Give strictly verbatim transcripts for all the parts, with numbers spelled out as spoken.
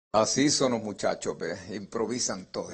Así son los muchachos, ve, improvisan todo.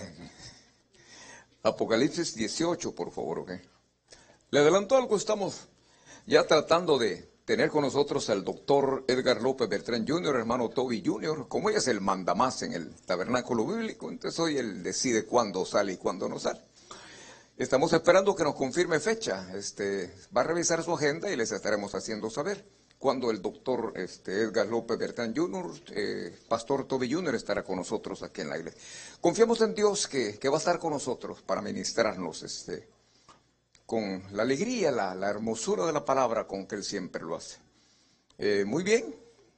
Apocalipsis dieciocho, por favor, ¿ok? Le adelanto algo, estamos ya tratando de tener con nosotros al doctor Edgar López Beltrán junior, hermano Toby junior Como ella es el mandamás en el tabernáculo bíblico, entonces hoy él decide cuándo sale y cuándo no sale. Estamos esperando que nos confirme fecha. Este, va a revisar su agenda y les estaremos haciendo saber cuando el doctor este, Edgar López Beltrán junior, eh, pastor Toby junior estará con nosotros aquí en la iglesia. Confiamos en Dios que, que va a estar con nosotros para ministrarnos este, con la alegría, la, la hermosura de la palabra con que Él siempre lo hace. Eh, muy bien,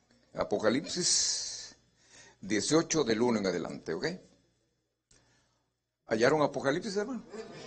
Apocalipsis dieciocho del uno en adelante, ¿ok? ¿Hallaron Apocalipsis, hermano?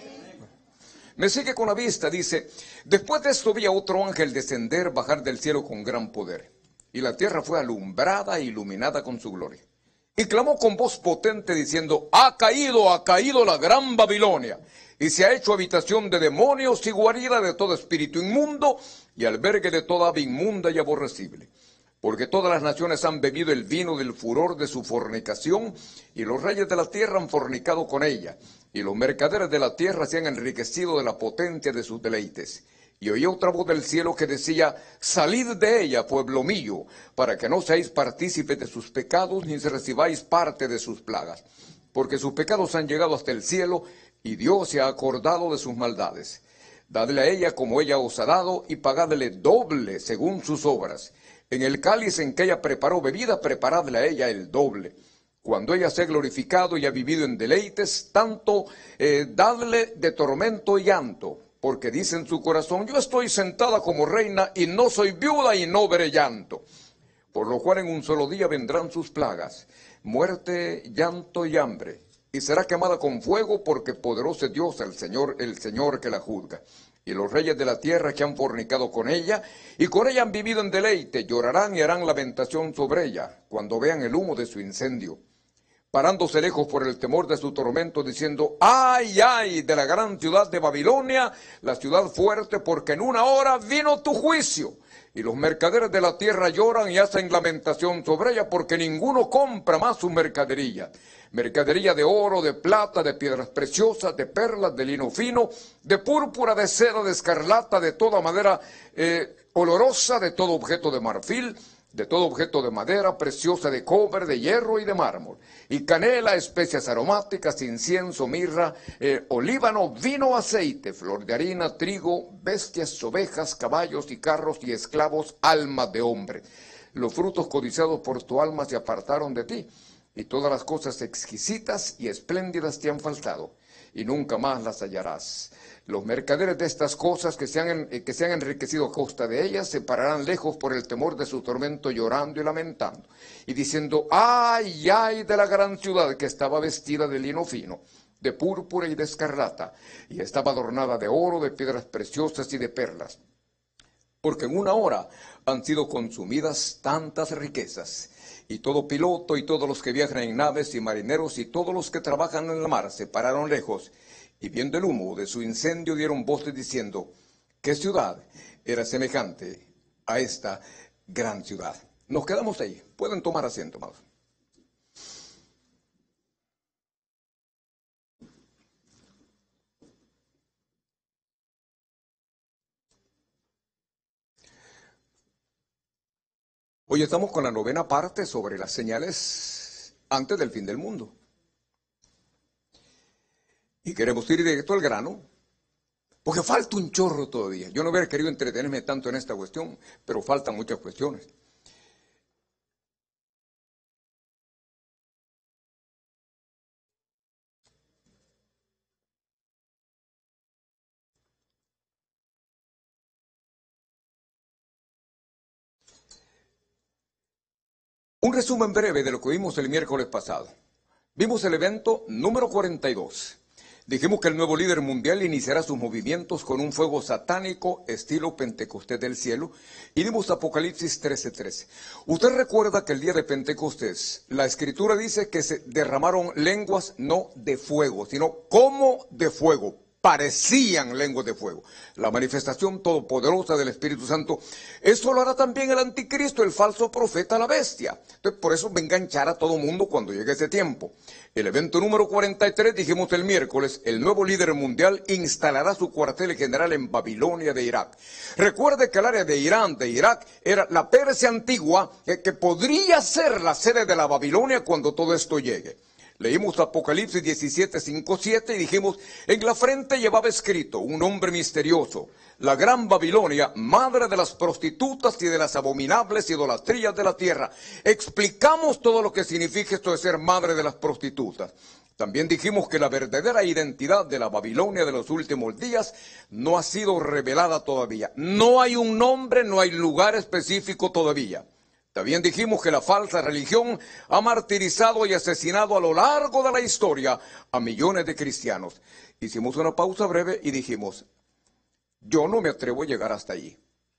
Me sigue con la vista, dice, después de esto vi a otro ángel descender, bajar del cielo con gran poder, y la tierra fue alumbrada e iluminada con su gloria. Y clamó con voz potente diciendo, ha caído, ha caído la gran Babilonia, y se ha hecho habitación de demonios y guarida de todo espíritu inmundo, y albergue de toda ave inmunda y aborrecible. Porque todas las naciones han bebido el vino del furor de su fornicación, y los reyes de la tierra han fornicado con ella, y los mercaderes de la tierra se han enriquecido de la potencia de sus deleites. Y oí otra voz del cielo que decía, salid de ella, pueblo mío, para que no seáis partícipes de sus pecados, ni se recibáis parte de sus plagas. Porque sus pecados han llegado hasta el cielo, y Dios se ha acordado de sus maldades. Dadle a ella como ella os ha dado, y pagadle doble según sus obras. En el cáliz en que ella preparó bebida, preparadle a ella el doble. Cuando ella se ha glorificado y ha vivido en deleites, tanto eh, dadle de tormento y llanto, porque dice en su corazón, yo estoy sentada como reina y no soy viuda y no veré llanto. Por lo cual en un solo día vendrán sus plagas, muerte, llanto y hambre, y será quemada con fuego, porque poderoso es Dios el Señor, el Señor que la juzga. Y los reyes de la tierra que han fornicado con ella, y con ella han vivido en deleite, llorarán y harán lamentación sobre ella, cuando vean el humo de su incendio, parándose lejos por el temor de su tormento, diciendo, ay, ay, de la gran ciudad de Babilonia, la ciudad fuerte, porque en una hora vino tu juicio. Y los mercaderes de la tierra lloran y hacen lamentación sobre ella, porque ninguno compra más su mercadería. Mercadería de oro, de plata, de piedras preciosas, de perlas, de lino fino, de púrpura, de seda, de escarlata, de toda madera eh, olorosa, de todo objeto de marfil, de todo objeto de madera preciosa, de cobre, de hierro y de mármol, y canela, especias aromáticas, incienso, mirra, eh, olíbano, vino, aceite, flor de harina, trigo, bestias, ovejas, caballos y carros y esclavos, almas de hombre. Los frutos codiciados por tu alma se apartaron de ti, y todas las cosas exquisitas y espléndidas te han faltado, y nunca más las hallarás. Los mercaderes de estas cosas que se, han, que se han enriquecido a costa de ellas se pararán lejos por el temor de su tormento, llorando y lamentando, y diciendo, ay, ay de la gran ciudad que estaba vestida de lino fino, de púrpura y de escarlata, y estaba adornada de oro, de piedras preciosas y de perlas. Porque en una hora han sido consumidas tantas riquezas, y todo piloto y todos los que viajan en naves y marineros y todos los que trabajan en la mar se pararon lejos, y viendo el humo de su incendio dieron voces diciendo, ¿qué ciudad era semejante a esta gran ciudad? Nos quedamos ahí. Pueden tomar asiento, amados. Hoy estamos con la novena parte sobre las señales antes del fin del mundo. Y queremos ir directo al grano, porque falta un chorro todavía. Yo no hubiera querido entretenerme tanto en esta cuestión, pero faltan muchas cuestiones. Un resumen breve de lo que vimos el miércoles pasado. Vimos el evento número cuarenta y dos. Dijimos que el nuevo líder mundial iniciará sus movimientos con un fuego satánico estilo Pentecostés del cielo, y dimos Apocalipsis trece trece. Usted recuerda que el día de Pentecostés, la escritura dice que se derramaron lenguas no de fuego, sino como de fuego, parecían lenguas de fuego. La manifestación todopoderosa del Espíritu Santo, eso lo hará también el anticristo, el falso profeta, la bestia. Entonces, por eso va a enganchar a todo mundo cuando llegue ese tiempo. El evento número cuarenta y tres, dijimos el miércoles, el nuevo líder mundial instalará su cuartel general en Babilonia de Irak. Recuerde que el área de Irán, de Irak, era la Persia antigua, que, que podría ser la sede de la Babilonia cuando todo esto llegue. Leímos Apocalipsis diecisiete, cinco, siete y dijimos, en la frente llevaba escrito un nombre misterioso, la gran Babilonia, madre de las prostitutas y de las abominables idolatrías de la tierra. Explicamos todo lo que significa esto de ser madre de las prostitutas. También dijimos que la verdadera identidad de la Babilonia de los últimos días no ha sido revelada todavía. No hay un nombre, no hay lugar específico todavía. También dijimos que la falsa religión ha martirizado y asesinado a lo largo de la historia a millones de cristianos. Hicimos una pausa breve y dijimos, yo no me atrevo a llegar hasta allí.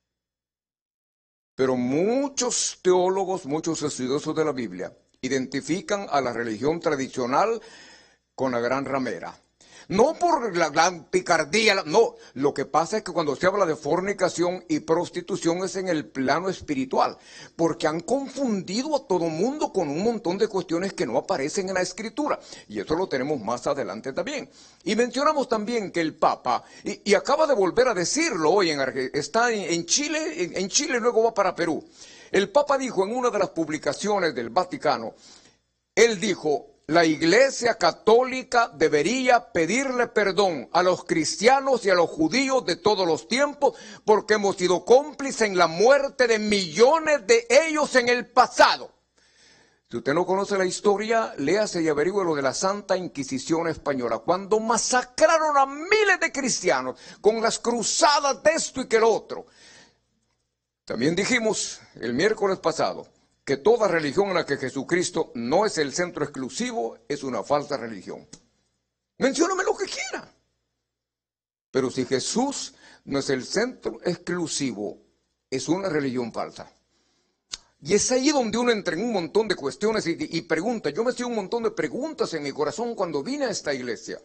Pero muchos teólogos, muchos estudiosos de la Biblia, identifican a la religión tradicional con la gran ramera. No por la gran picardía, no. Lo que pasa es que cuando se habla de fornicación y prostitución es en el plano espiritual, porque han confundido a todo mundo con un montón de cuestiones que no aparecen en la Escritura. Y eso lo tenemos más adelante también. Y mencionamos también que el Papa, y, y acaba de volver a decirlo hoy, en, está en, en Chile, en, en Chile y luego va para Perú. El Papa dijo en una de las publicaciones del Vaticano, él dijo, la Iglesia Católica debería pedirle perdón a los cristianos y a los judíos de todos los tiempos porque hemos sido cómplices en la muerte de millones de ellos en el pasado. Si usted no conoce la historia, léase y averigüe lo de la Santa Inquisición Española, cuando masacraron a miles de cristianos con las cruzadas de esto y que lo otro. También dijimos el miércoles pasado que toda religión en la que Jesucristo no es el centro exclusivo es una falsa religión. Mencióname lo que quiera. Pero si Jesús no es el centro exclusivo, es una religión falsa. Y es ahí donde uno entra en un montón de cuestiones y, y pregunta. Yo me hacía un montón de preguntas en mi corazón cuando vine a esta iglesia.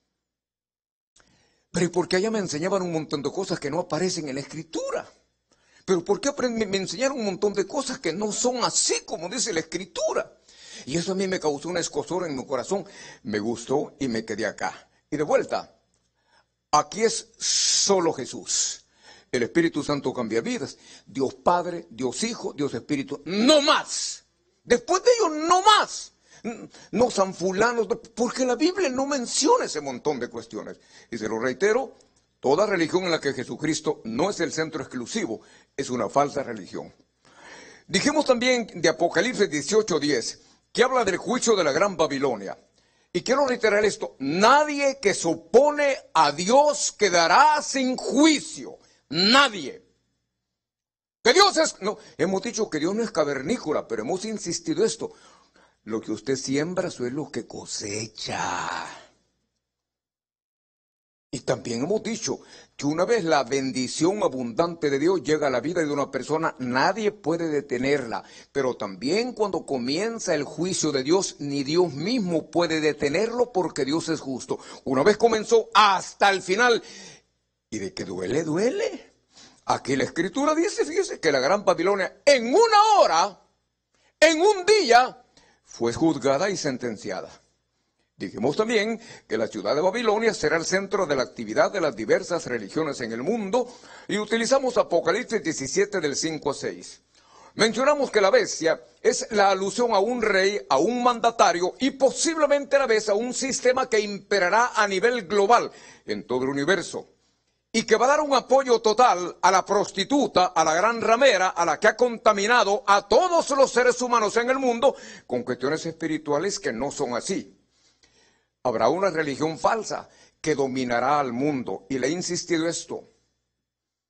Pero porque allá me enseñaban un montón de cosas que no aparecen en la Escritura. Pero ¿por qué me enseñaron un montón de cosas que no son así como dice la Escritura? Y eso a mí me causó una escozor en mi corazón. Me gustó y me quedé acá. Y de vuelta, aquí es solo Jesús. El Espíritu Santo cambia vidas. Dios Padre, Dios Hijo, Dios Espíritu. ¡No más! Después de ello, no más. No San Fulano, porque la Biblia no menciona ese montón de cuestiones. Y se lo reitero, toda religión en la que Jesucristo no es el centro exclusivo es una falsa religión. Dijimos también de Apocalipsis dieciocho diez, que habla del juicio de la gran Babilonia. Y quiero reiterar esto, nadie que se opone a Dios quedará sin juicio. Nadie. Que Dios es... No, hemos dicho que Dios no es cavernícola, pero hemos insistido esto. Lo que usted siembra, eso es lo que cosecha. Y también hemos dicho que una vez la bendición abundante de Dios llega a la vida de una persona, nadie puede detenerla. Pero también cuando comienza el juicio de Dios, ni Dios mismo puede detenerlo porque Dios es justo. Una vez comenzó hasta el final. ¿Y de que duele, duele? Aquí la Escritura dice, fíjese, que la gran Babilonia en una hora, en un día, fue juzgada y sentenciada. Dijimos también que la ciudad de Babilonia será el centro de la actividad de las diversas religiones en el mundo y utilizamos Apocalipsis diecisiete del cinco a seis. Mencionamos que la bestia es la alusión a un rey, a un mandatario y posiblemente a la vez a un sistema que imperará a nivel global en todo el universo y que va a dar un apoyo total a la prostituta, a la gran ramera, a la que ha contaminado a todos los seres humanos en el mundo con cuestiones espirituales que no son así. Habrá una religión falsa que dominará al mundo. Y le he insistido esto.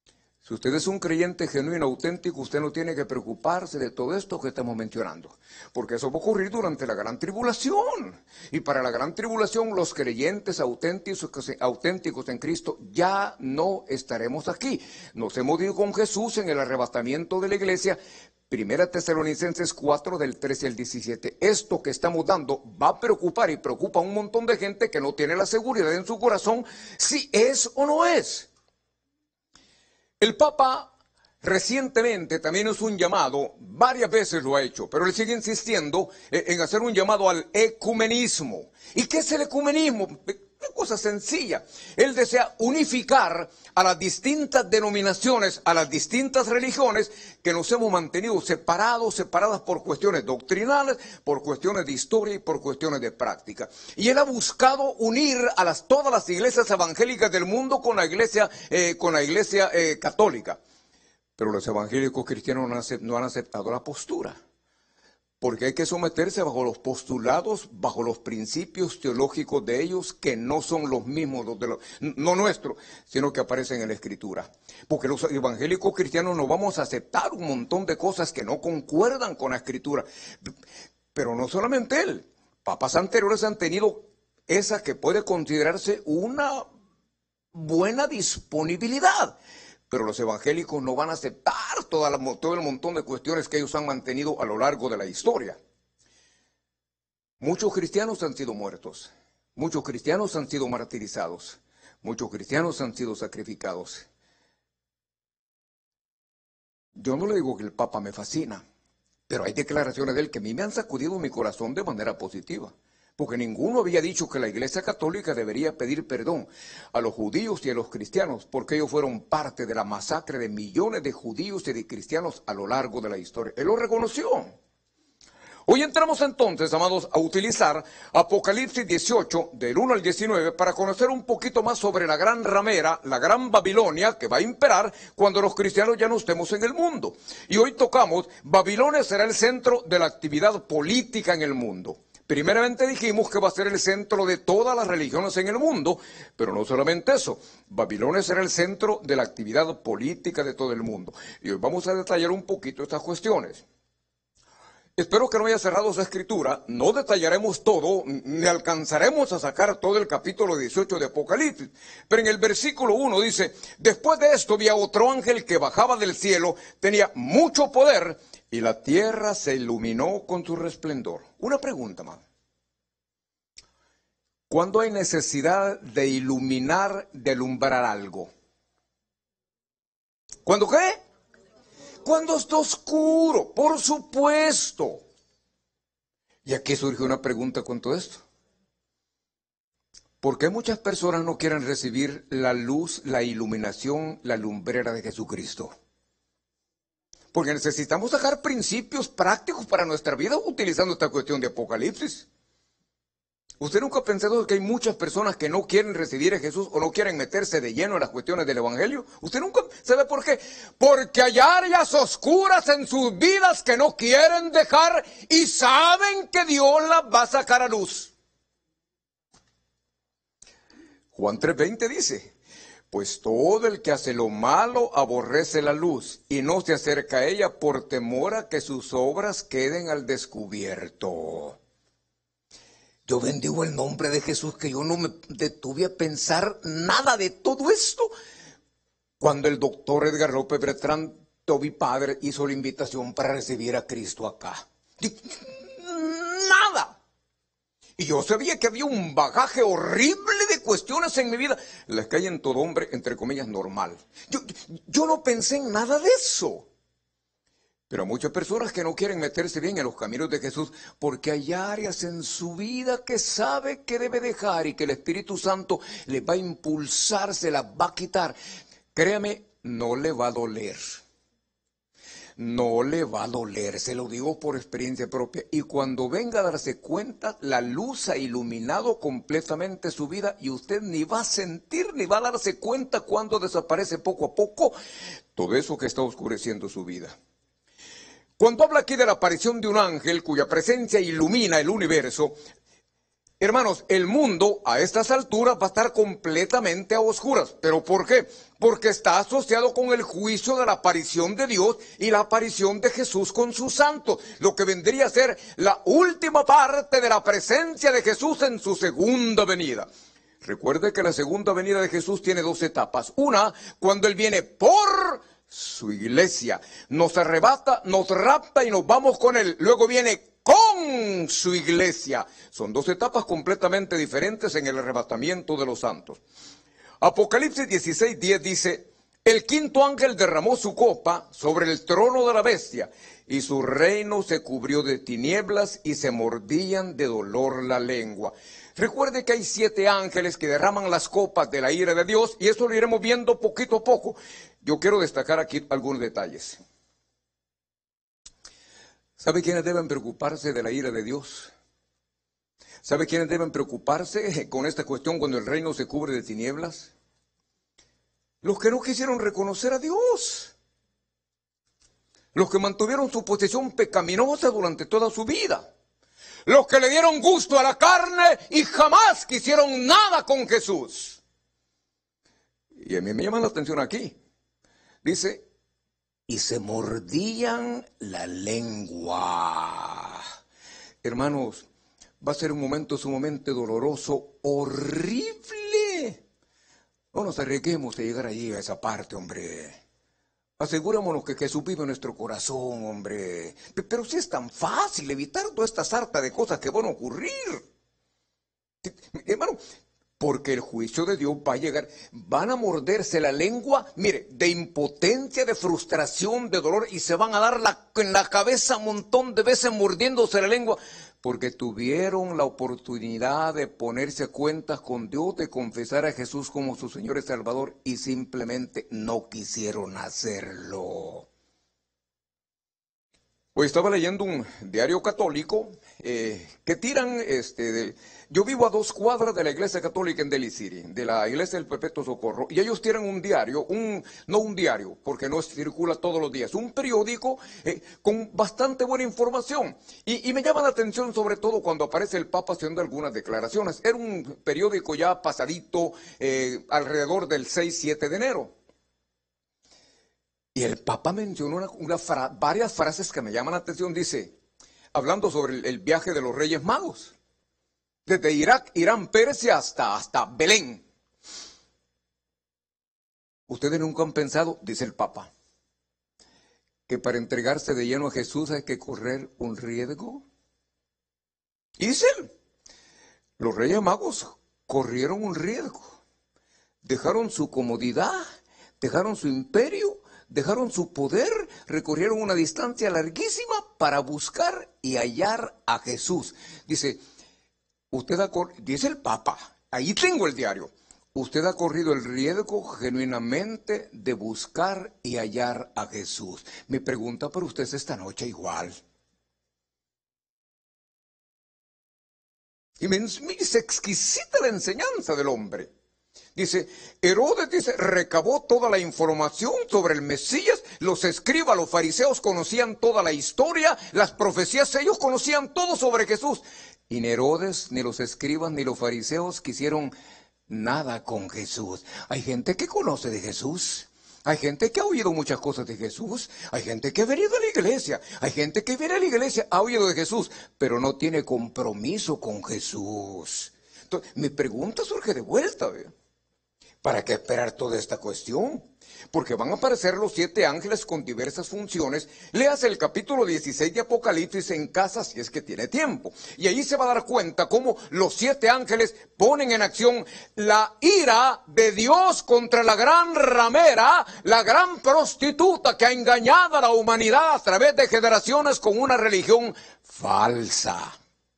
Si usted es un creyente genuino, auténtico, usted no tiene que preocuparse de todo esto que estamos mencionando, porque eso va a ocurrir durante la gran tribulación. Y para la gran tribulación, los creyentes auténticos, auténticos en Cristo ya no estaremos aquí. Nos hemos ido con Jesús en el arrebatamiento de la iglesia. Primera Tesalonicenses cuatro, del trece al diecisiete. Esto que estamos dando va a preocupar y preocupa a un montón de gente que no tiene la seguridad en su corazón si es o no es. El Papa recientemente también hizo un llamado, varias veces lo ha hecho, pero él sigue insistiendo en hacer un llamado al ecumenismo. ¿Y qué es el ecumenismo? Una cosa sencilla. Él desea unificar a las distintas denominaciones, a las distintas religiones que nos hemos mantenido separados, separadas por cuestiones doctrinales, por cuestiones de historia y por cuestiones de práctica. Y él ha buscado unir a las, todas las iglesias evangélicas del mundo con la iglesia, eh, con la iglesia eh, católica. Pero los evangélicos cristianos no han, acept, no han aceptado la postura. Porque hay que someterse bajo los postulados, bajo los principios teológicos de ellos, que no son los mismos, los de los, no nuestros, sino que aparecen en la Escritura. Porque los evangélicos cristianos no vamos a aceptar un montón de cosas que no concuerdan con la Escritura. Pero no solamente él, papas anteriores han tenido esa que puede considerarse una buena disponibilidad. Pero los evangélicos no van a aceptar toda la, todo el montón de cuestiones que ellos han mantenido a lo largo de la historia. Muchos cristianos han sido muertos. Muchos cristianos han sido martirizados. Muchos cristianos han sido sacrificados. Yo no le digo que el Papa me fascina, pero hay declaraciones de él que a mí me han sacudido mi corazón de manera positiva. Porque ninguno había dicho que la Iglesia Católica debería pedir perdón a los judíos y a los cristianos, porque ellos fueron parte de la masacre de millones de judíos y de cristianos a lo largo de la historia. Él lo reconoció. Hoy entramos entonces, amados, a utilizar Apocalipsis dieciocho, del uno al diecinueve, para conocer un poquito más sobre la gran ramera, la gran Babilonia, que va a imperar cuando los cristianos ya no estemos en el mundo. Y hoy tocamos, Babilonia será el centro de la actividad política en el mundo. Primeramente dijimos que va a ser el centro de todas las religiones en el mundo, pero no solamente eso, Babilonia será el centro de la actividad política de todo el mundo. Y hoy vamos a detallar un poquito estas cuestiones. Espero que no haya cerrado esa escritura, no detallaremos todo, ni alcanzaremos a sacar todo el capítulo dieciocho de Apocalipsis, pero en el versículo uno dice, después de esto vi a otro ángel que bajaba del cielo, tenía mucho poder, y la tierra se iluminó con su resplendor. Una pregunta más. ¿Cuándo hay necesidad de iluminar, de alumbrar algo? ¿Cuándo qué? Cuando está oscuro, por supuesto. Y aquí surge una pregunta con todo esto. ¿Por qué muchas personas no quieren recibir la luz, la iluminación, la lumbrera de Jesucristo? Porque necesitamos sacar principios prácticos para nuestra vida utilizando esta cuestión de Apocalipsis. ¿Usted nunca ha pensado que hay muchas personas que no quieren recibir a Jesús o no quieren meterse de lleno en las cuestiones del Evangelio? ¿Usted nunca sabe por qué? Porque hay áreas oscuras en sus vidas que no quieren dejar y saben que Dios las va a sacar a luz. Juan tres veinte dice, pues todo el que hace lo malo aborrece la luz y no se acerca a ella por temor a que sus obras queden al descubierto. Yo bendigo el nombre de Jesús que yo no me detuve a pensar nada de todo esto. Cuando el doctor Edgar López Bertrand, mi padre, hizo la invitación para recibir a Cristo acá. Nada. Y yo sabía que había un bagaje horrible de cuestiones en mi vida, las que hay en todo hombre, entre comillas, normal. Yo, yo no pensé en nada de eso. Pero muchas personas que no quieren meterse bien en los caminos de Jesús, porque hay áreas en su vida que sabe que debe dejar y que el Espíritu Santo le va a impulsar, se las va a quitar. Créame, no le va a doler. No le va a doler, se lo digo por experiencia propia. Y cuando venga a darse cuenta, la luz ha iluminado completamente su vida y usted ni va a sentir, ni va a darse cuenta cuando desaparece poco a poco todo eso que está oscureciendo su vida. Cuando habla aquí de la aparición de un ángel cuya presencia ilumina el universo, Hermanos, el mundo a estas alturas va a estar completamente a oscuras. ¿Pero por qué? Porque está asociado con el juicio de la aparición de Dios y la aparición de Jesús con sus santos, lo que vendría a ser la última parte de la presencia de Jesús en su segunda venida. Recuerde que la segunda venida de Jesús tiene dos etapas. Una, cuando Él viene por su iglesia, nos arrebata, nos rapta y nos vamos con Él. Luego viene con su iglesia. Son dos etapas completamente diferentes en el arrebatamiento de los santos. Apocalipsis dieciséis diez dice: el quinto ángel derramó su copa sobre el trono de la bestia, y su reino se cubrió de tinieblas, y se mordían de dolor la lengua. Recuerde que hay siete ángeles que derraman las copas de la ira de Dios, y eso lo iremos viendo poquito a poco. Yo quiero destacar aquí algunos detalles. ¿Sabe quiénes deben preocuparse de la ira de Dios? ¿Sabe quiénes deben preocuparse con esta cuestión cuando el reino se cubre de tinieblas? Los que no quisieron reconocer a Dios. Los que mantuvieron su posición pecaminosa durante toda su vida. Los que le dieron gusto a la carne y jamás quisieron nada con Jesús. Y a mí me llama la atención aquí. Dice: y se mordían la lengua. Hermanos, va a ser un momento sumamente doloroso, horrible. No nos arriesguemos a llegar allí a esa parte, hombre. Asegurémonos que Jesús vive en nuestro corazón, hombre. Pero si es tan fácil evitar toda esta sarta de cosas que van a ocurrir. Hermano, porque el juicio de Dios va a llegar. Van a morderse la lengua, mire, de impotencia, de frustración, de dolor, y se van a dar la, en la cabeza un montón de veces mordiéndose la lengua, porque tuvieron la oportunidad de ponerse a cuentas con Dios, de confesar a Jesús como su Señor y Salvador, y simplemente no quisieron hacerlo. Hoy estaba leyendo un diario católico eh, que tiran, este, de, yo vivo a dos cuadras de la iglesia católica en Daly City, de la iglesia del Perpetuo Socorro, y ellos tiran un diario, un no un diario, porque no circula todos los días, un periódico eh, con bastante buena información. Y, y me llama la atención sobre todo cuando aparece el Papa haciendo algunas declaraciones. Era un periódico ya pasadito, eh, alrededor del seis siete de enero. Y el Papa mencionó una, una fra varias frases que me llaman la atención. Dice, hablando sobre el, el viaje de los Reyes Magos, desde Irak, Irán, Persia hasta, hasta Belén. Ustedes nunca han pensado, dice el Papa, que para entregarse de lleno a Jesús hay que correr un riesgo. Y dice él, los Reyes Magos corrieron un riesgo. Dejaron su comodidad, dejaron su imperio, dejaron su poder, recorrieron una distancia larguísima para buscar y hallar a Jesús. Dice, usted ha dice el Papa, ahí tengo el diario, usted ha corrido el riesgo genuinamente de buscar y hallar a Jesús. Mi pregunta para usted es esta noche igual. Y me, me dice exquisita la enseñanza del hombre. Dice, Herodes, dice, recabó toda la información sobre el Mesías, los escribas, los fariseos conocían toda la historia, las profecías, ellos conocían todo sobre Jesús. Y ni Herodes, ni los escribas, ni los fariseos quisieron nada con Jesús. Hay gente que conoce de Jesús, hay gente que ha oído muchas cosas de Jesús, hay gente que ha venido a la iglesia, hay gente que viene a la iglesia, ha oído de Jesús, pero no tiene compromiso con Jesús. Entonces, mi pregunta surge de vuelta, ¿ve? ¿Para qué esperar toda esta cuestión? Porque van a aparecer los siete ángeles con diversas funciones. Léase el capítulo dieciséis de Apocalipsis en casa si es que tiene tiempo. Y ahí se va a dar cuenta cómo los siete ángeles ponen en acción la ira de Dios contra la gran ramera, la gran prostituta que ha engañado a la humanidad a través de generaciones con una religión falsa.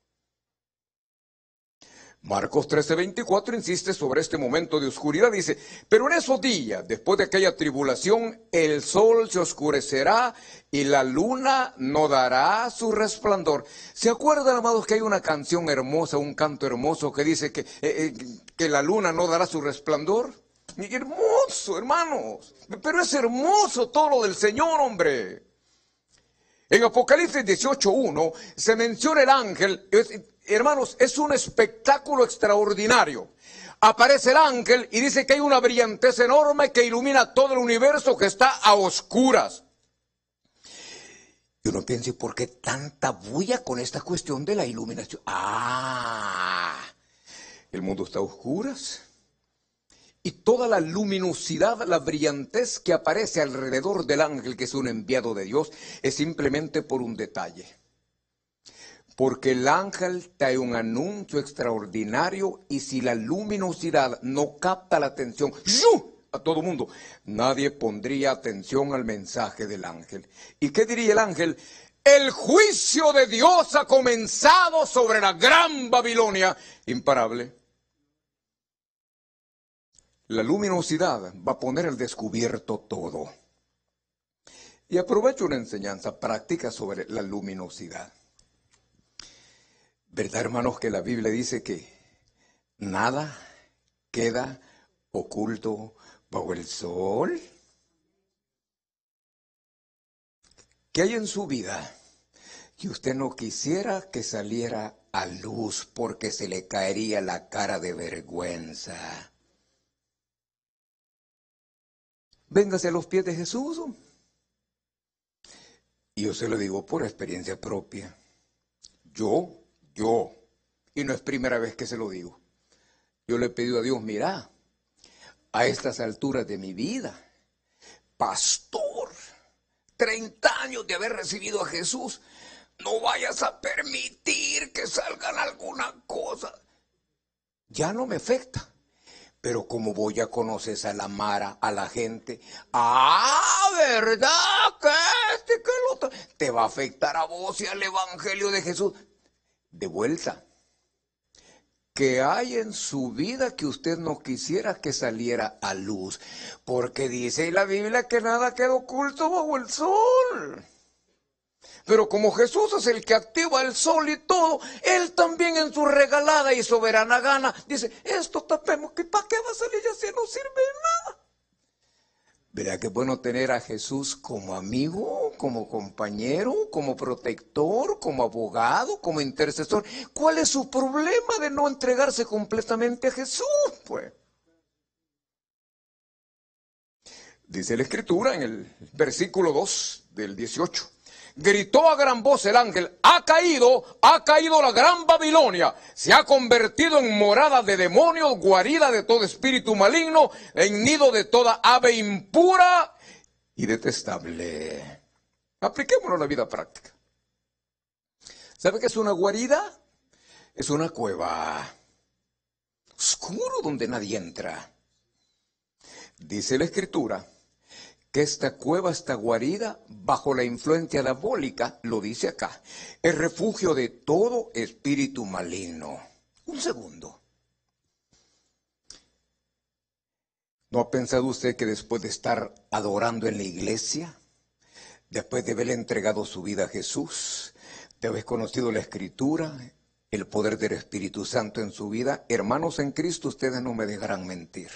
Marcos trece veinticuatro insiste sobre este momento de oscuridad, dice, pero en esos días, después de aquella tribulación, el sol se oscurecerá y la luna no dará su resplandor. ¿Se acuerdan, amados, que hay una canción hermosa, un canto hermoso que dice que, eh, eh, que la luna no dará su resplandor? Y hermoso, hermanos, pero es hermoso todo lo del Señor, hombre. En Apocalipsis dieciocho uno se menciona el ángel, hermanos, es un espectáculo extraordinario. Aparece el ángel y dice que hay una brillantez enorme que ilumina todo el universo que está a oscuras. Y uno piensa, ¿y por qué tanta bulla con esta cuestión de la iluminación? Ah, el mundo está a oscuras. Y toda la luminosidad, la brillantez que aparece alrededor del ángel, que es un enviado de Dios, es simplemente por un detalle. Porque el ángel trae un anuncio extraordinario y si la luminosidad no capta la atención ¡yu! A todo mundo, nadie pondría atención al mensaje del ángel. ¿Y qué diría el ángel? El juicio de Dios ha comenzado sobre la gran Babilonia, imparable. La luminosidad va a poner al descubierto todo. Y aprovecho una enseñanza práctica sobre la luminosidad. ¿Verdad, hermanos, que la Biblia dice que nada queda oculto bajo el sol? ¿Qué hay en su vida que usted no quisiera que saliera a luz porque se le caería la cara de vergüenza? Véngase a los pies de Jesús. Y yo se lo digo por experiencia propia. Yo, yo, y no es primera vez que se lo digo. Yo le he pedido a Dios, mira, a estas alturas de mi vida, pastor, treinta años de haber recibido a Jesús, no vayas a permitir que salgan alguna cosa. Ya no me afecta. Pero como voy a conocer a la Mara, a la gente, ah, ¿verdad? Que este, que el otro, te va a afectar a vos y al Evangelio de Jesús. De vuelta, ¿qué hay en su vida que usted no quisiera que saliera a luz? Porque dice la Biblia que nada queda oculto bajo el sol. Pero como Jesús es el que activa el sol y todo, Él también en su regalada y soberana gana dice, esto tapemos, que ¿para qué va a salir? Ya si no sirve de nada. ¿Verdad que es bueno tener a Jesús como amigo, como compañero, como protector, como abogado, como intercesor? ¿Cuál es su problema de no entregarse completamente a Jesús, pues? Dice la Escritura en el versículo dos del dieciocho. Gritó a gran voz el ángel, ha caído, ha caído la gran Babilonia, se ha convertido en morada de demonios, guarida de todo espíritu maligno, en nido de toda ave impura y detestable. Apliquémonos a la vida práctica. ¿Sabe qué es una guarida? Es una cueva oscuro donde nadie entra. Dice la Escritura que esta cueva está guarida bajo la influencia diabólica, lo dice acá, es refugio de todo espíritu maligno. Un segundo. ¿No ha pensado usted que después de estar adorando en la iglesia, después de haberle entregado su vida a Jesús, de haber conocido la Escritura, el poder del Espíritu Santo en su vida, hermanos en Cristo, ustedes no me dejarán mentir?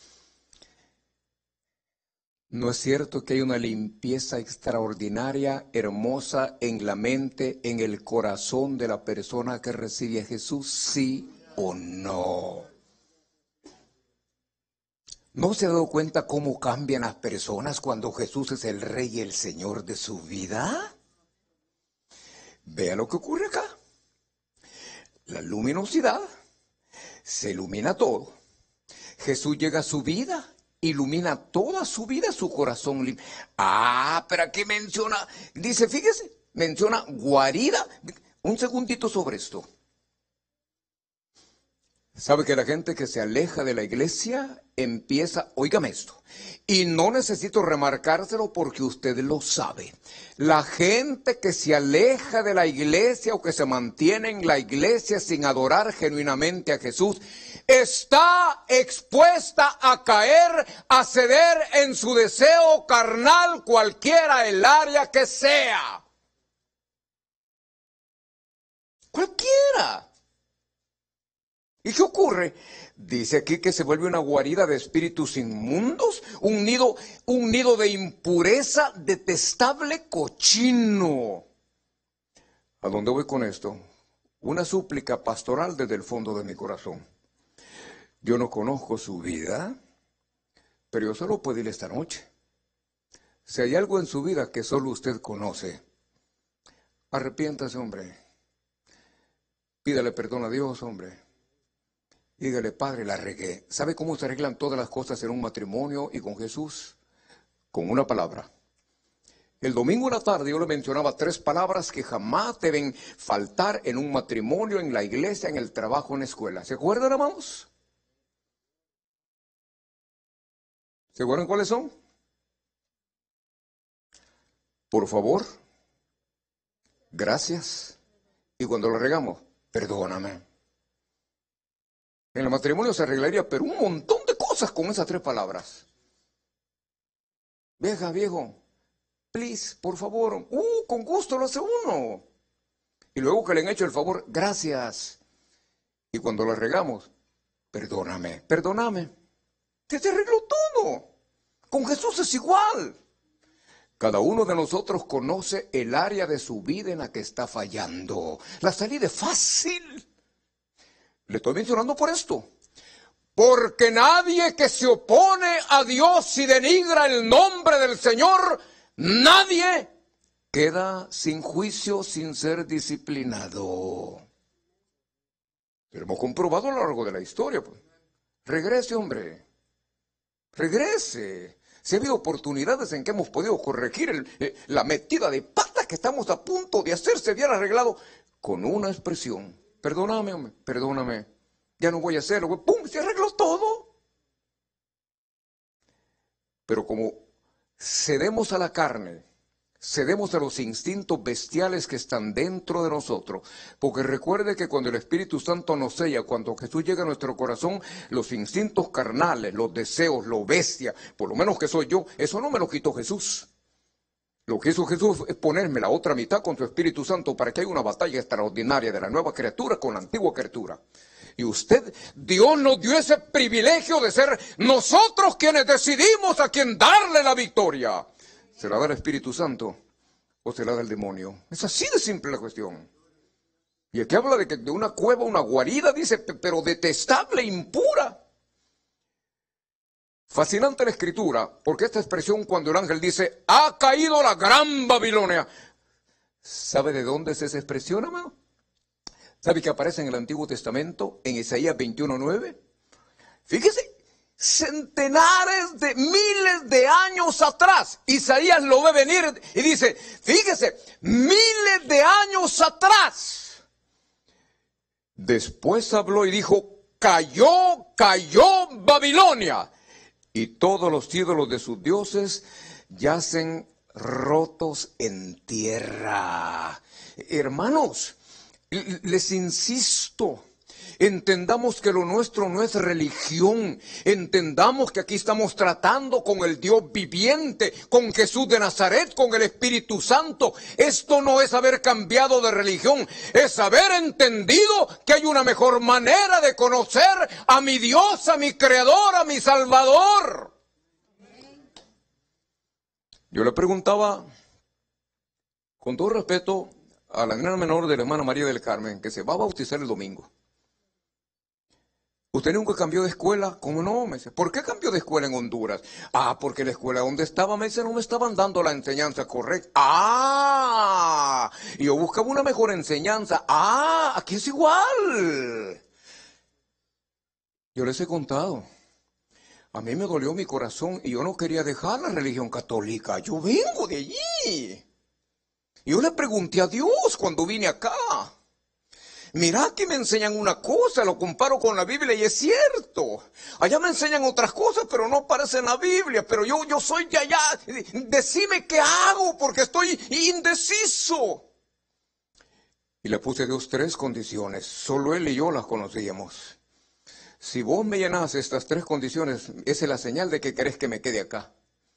¿No es cierto que hay una limpieza extraordinaria, hermosa en la mente, en el corazón de la persona que recibe a Jesús? ¿Sí o no? ¿No se ha dado cuenta cómo cambian las personas cuando Jesús es el Rey y el Señor de su vida? Vea lo que ocurre acá. La luminosidad se ilumina todo. Jesús llega a su vida, ilumina toda su vida, su corazón. Ah, pero aquí menciona, dice, fíjese, menciona guarida. Un segundito sobre esto. ¿Sabe que la gente que se aleja de la iglesia empieza, óigame esto, y no necesito remarcárselo porque usted lo sabe, la gente que se aleja de la iglesia o que se mantiene en la iglesia sin adorar genuinamente a Jesús, está expuesta a caer, a ceder en su deseo carnal, cualquiera el área que sea. Cualquiera. ¿Y qué ocurre? Dice aquí que se vuelve una guarida de espíritus inmundos, un nido, un nido de impureza, detestable, cochino. ¿A dónde voy con esto? una súplica pastoral desde el fondo de mi corazón. Yo no conozco su vida, pero yo solo puedo ir esta noche. Si hay algo en su vida que solo usted conoce, arrepiéntase, hombre. Pídale perdón a Dios, hombre. Dígale, Padre, la regué. ¿Sabe cómo se arreglan todas las cosas en un matrimonio y con Jesús? Con una palabra. El domingo en la tarde yo le mencionaba tres palabras que jamás deben faltar en un matrimonio, en la iglesia, en el trabajo, en la escuela. ¿Se acuerdan, hermanos? ¿Se acuerdan cuáles son? Por favor, gracias. Y cuando lo regamos, perdóname. En el matrimonio se arreglaría, pero un montón de cosas con esas tres palabras. Vieja, viejo, please, por favor. Uh, con gusto lo hace uno. Y luego que le han hecho el favor, gracias. Y cuando lo regamos, perdóname, perdóname. Se te arregló todo. Con Jesús es igual. Cada uno de nosotros conoce el área de su vida en la que está fallando. La salida es fácil. Le estoy mencionando por esto. Porque nadie que se opone a Dios y denigra el nombre del Señor, nadie queda sin juicio, sin ser disciplinado. Lo hemos comprobado a lo largo de la historia. Pues. Regrese, hombre. Regrese. Si ha habido oportunidades en que hemos podido corregir el, eh, la metida de pata que estamos a punto de hacer, se hubiera arreglado con una expresión. Perdóname, hombre, perdóname. Ya no voy a hacerlo. ¡Pum! Se arregló todo. Pero como cedemos a la carne, cedemos a los instintos bestiales que están dentro de nosotros, porque recuerde que cuando el Espíritu Santo nos sella, cuando Jesús llega a nuestro corazón, los instintos carnales, los deseos, lo bestia, por lo menos que soy yo, eso no me lo quitó Jesús. Lo que hizo Jesús es ponerme la otra mitad con su Espíritu Santo para que haya una batalla extraordinaria de la nueva criatura con la antigua criatura. Y usted, Dios nos dio ese privilegio de ser nosotros quienes decidimos a quién darle la victoria. ¿Se la da el Espíritu Santo o se la da el demonio? Es así de simple la cuestión. Y aquí habla de que de una cueva, una guarida, dice, pero detestable, impura. Fascinante la escritura, porque esta expresión cuando el ángel dice, ha caído la gran Babilonia. ¿Sabe de dónde es esa expresión, hermano? ¿Sabe que aparece en el Antiguo Testamento, en Isaías veintiuno nueve? Fíjese, centenares de miles de años atrás, Isaías lo ve venir y dice, fíjese, miles de años atrás. Después habló y dijo, cayó, cayó Babilonia. Y todos los ídolos de sus dioses yacen rotos en tierra. Hermanos, les insisto, entendamos que lo nuestro no es religión, entendamos que aquí estamos tratando con el Dios viviente, con Jesús de Nazaret, con el Espíritu Santo. Esto no es haber cambiado de religión, es haber entendido que hay una mejor manera de conocer a mi Dios, a mi Creador, a mi Salvador. Yo le preguntaba, con todo respeto, a la nena menor de la hermana María del Carmen, que se va a bautizar el domingo. ¿Usted nunca cambió de escuela? ¿Cómo no? Me dice, ¿por qué cambió de escuela en Honduras? Ah, porque la escuela donde estaba, me dice, no me estaban dando la enseñanza correcta. Ah, y yo buscaba una mejor enseñanza. Ah, aquí es igual. Yo les he contado. A mí me dolió mi corazón y yo no quería dejar la religión católica. Yo vengo de allí. Y yo le pregunté a Dios cuando vine acá. Mira que me enseñan una cosa, lo comparo con la Biblia y es cierto. Allá me enseñan otras cosas, pero no aparece en la Biblia. Pero yo, yo soy de allá. Decime qué hago porque estoy indeciso. Y le puse a Dios tres condiciones. Solo Él y yo las conocíamos. Si vos me llenás estas tres condiciones, esa es la señal de que querés que me quede acá.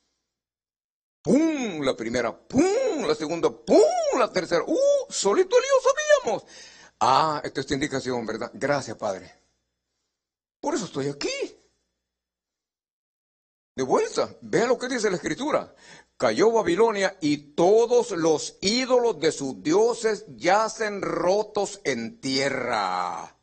¡Pum! La primera, ¡pum! La segunda, ¡pum! La tercera, ¡uh! Solito él y yo sabíamos. Ah, esta es tu indicación, ¿verdad? Gracias, Padre. Por eso estoy aquí. De vuelta, vea lo que dice la Escritura. Cayó Babilonia y todos los ídolos de sus dioses yacen rotos en tierra.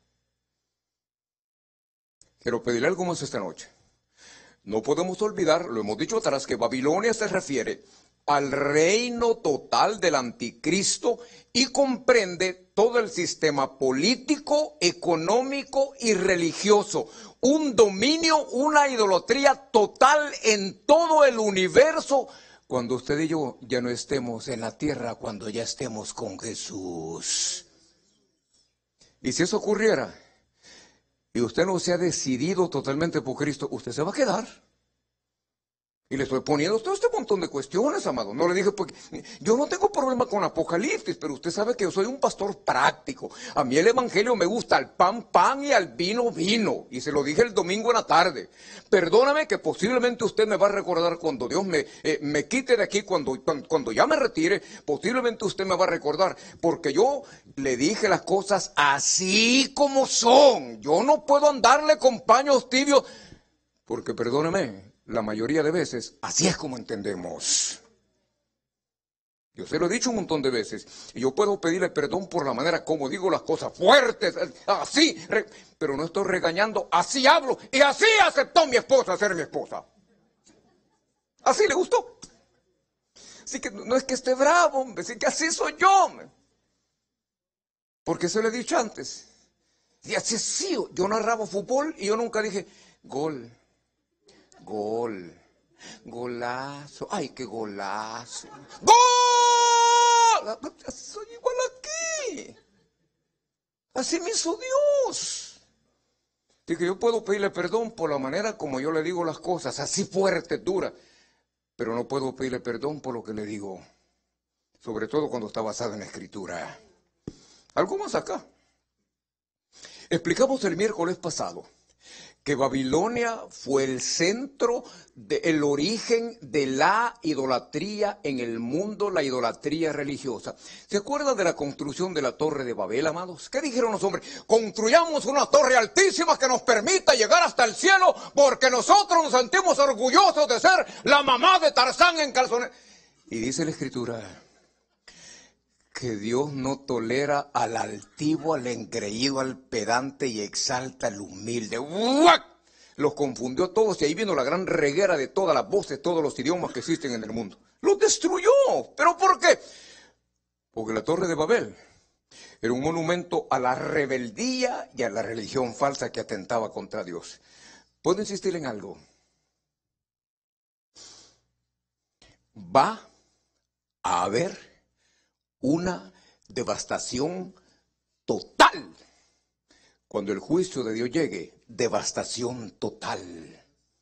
Quiero pedirle algo más esta noche. No podemos olvidar, lo hemos dicho atrás, que Babilonia se refiere al reino total del anticristo y comprende todo el sistema político, económico y religioso. Un dominio, una idolatría total en todo el universo. Cuando usted y yo ya no estemos en la tierra, cuando ya estemos con Jesús. Y si eso ocurriera, y usted no se ha decidido totalmente por Cristo, usted se va a quedar. Y le estoy poniendo todo este montón de cuestiones, amado. No le dije, porque yo no tengo problema con Apocalipsis, pero usted sabe que yo soy un pastor práctico. A mí el evangelio me gusta al pan, pan y al vino, vino. Y se lo dije el domingo en la tarde. Perdóname que posiblemente usted me va a recordar cuando Dios me, eh, me quite de aquí, cuando, cuando, cuando ya me retire, posiblemente usted me va a recordar. Porque yo le dije las cosas así como son. Yo no puedo andarle con paños tibios, porque perdóneme, la mayoría de veces, así es como entendemos. Yo se lo he dicho un montón de veces. Y yo puedo pedirle perdón por la manera como digo las cosas fuertes, así. Pero no estoy regañando, así hablo. Y así aceptó mi esposa ser mi esposa. Así le gustó. Así que no es que esté bravo, es que así soy yo. Porque se lo he dicho antes. Y así es, sí, yo narraba fútbol y yo nunca dije, gol. Gol, golazo, ay, qué golazo, ¡gol! Soy igual aquí, así me hizo Dios. Así que yo puedo pedirle perdón por la manera como yo le digo las cosas, así fuerte, dura, pero no puedo pedirle perdón por lo que le digo, sobre todo cuando está basado en la Escritura. Algo más acá. Explicamos el miércoles pasado que Babilonia fue el centro, de, el origen de la idolatría en el mundo, la idolatría religiosa. ¿Se acuerdan de la construcción de la Torre de Babel, amados? ¿Qué dijeron los hombres? Construyamos una torre altísima que nos permita llegar hasta el cielo, porque nosotros nos sentimos orgullosos de ser la mamá de Tarzán en calzones. Y dice la Escritura que Dios no tolera al altivo, al engreído, al pedante y exalta al humilde. ¡Uac! Los confundió todos y ahí vino la gran reguera de todas las voces, todos los idiomas que existen en el mundo. Los destruyó. ¿Pero por qué? Porque la Torre de Babel era un monumento a la rebeldía y a la religión falsa que atentaba contra Dios. ¿Puedo insistir en algo? Va a haber una devastación total. Cuando el juicio de Dios llegue, devastación total.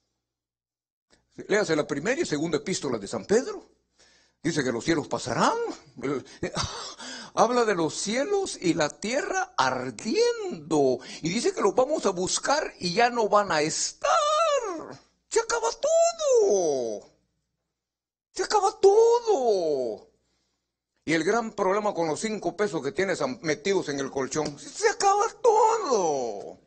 Léase la primera y segunda epístola de San Pedro. Dice que los cielos pasarán. Habla de los cielos y la tierra ardiendo. Y dice que los vamos a buscar y ya no van a estar. Se acaba todo. Se acaba todo. Y el gran problema con los cinco pesos que tienes metidos en el colchón, se acaba todo.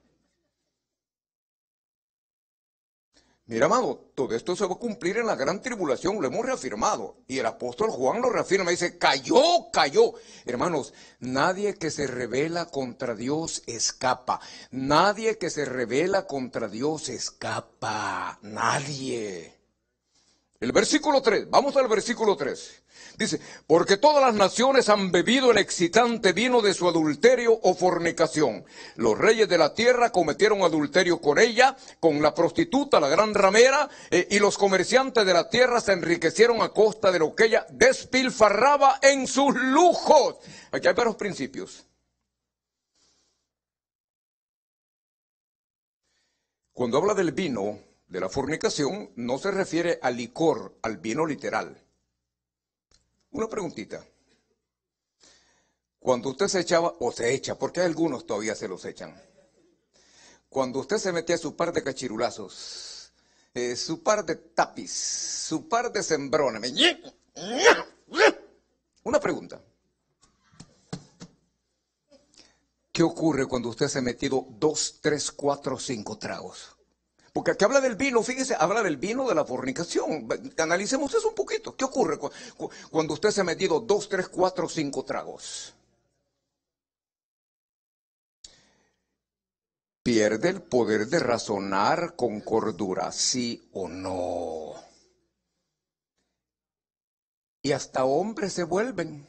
Mira, amado, todo esto se va a cumplir en la gran tribulación, lo hemos reafirmado. Y el apóstol Juan lo reafirma, dice, cayó, cayó. Hermanos, nadie que se rebela contra Dios escapa. Nadie que se rebela contra Dios escapa. Nadie. El versículo tres, vamos al versículo tres. Dice, porque todas las naciones han bebido el excitante vino de su adulterio o fornicación. Los reyes de la tierra cometieron adulterio con ella, con la prostituta, la gran ramera, eh, y los comerciantes de la tierra se enriquecieron a costa de lo que ella despilfarraba en sus lujos. Aquí hay varios principios. Cuando habla del vino, de la fornicación, no se refiere al licor, al vino literal. Una preguntita. Cuando usted se echaba, o se echa, porque algunos todavía se los echan. Cuando usted se metía su par de cachirulazos, eh, su par de tapis, su par de sembrones. Una pregunta. ¿Qué ocurre cuando usted se ha metido dos, tres, cuatro, cinco tragos? Porque aquí habla del vino, fíjese, habla del vino de la fornicación. Analicemos eso un poquito. ¿Qué ocurre cu- cu- cuando usted se ha metido dos, tres, cuatro, cinco tragos? Pierde el poder de razonar con cordura, sí o no. Y hasta hombres se vuelven.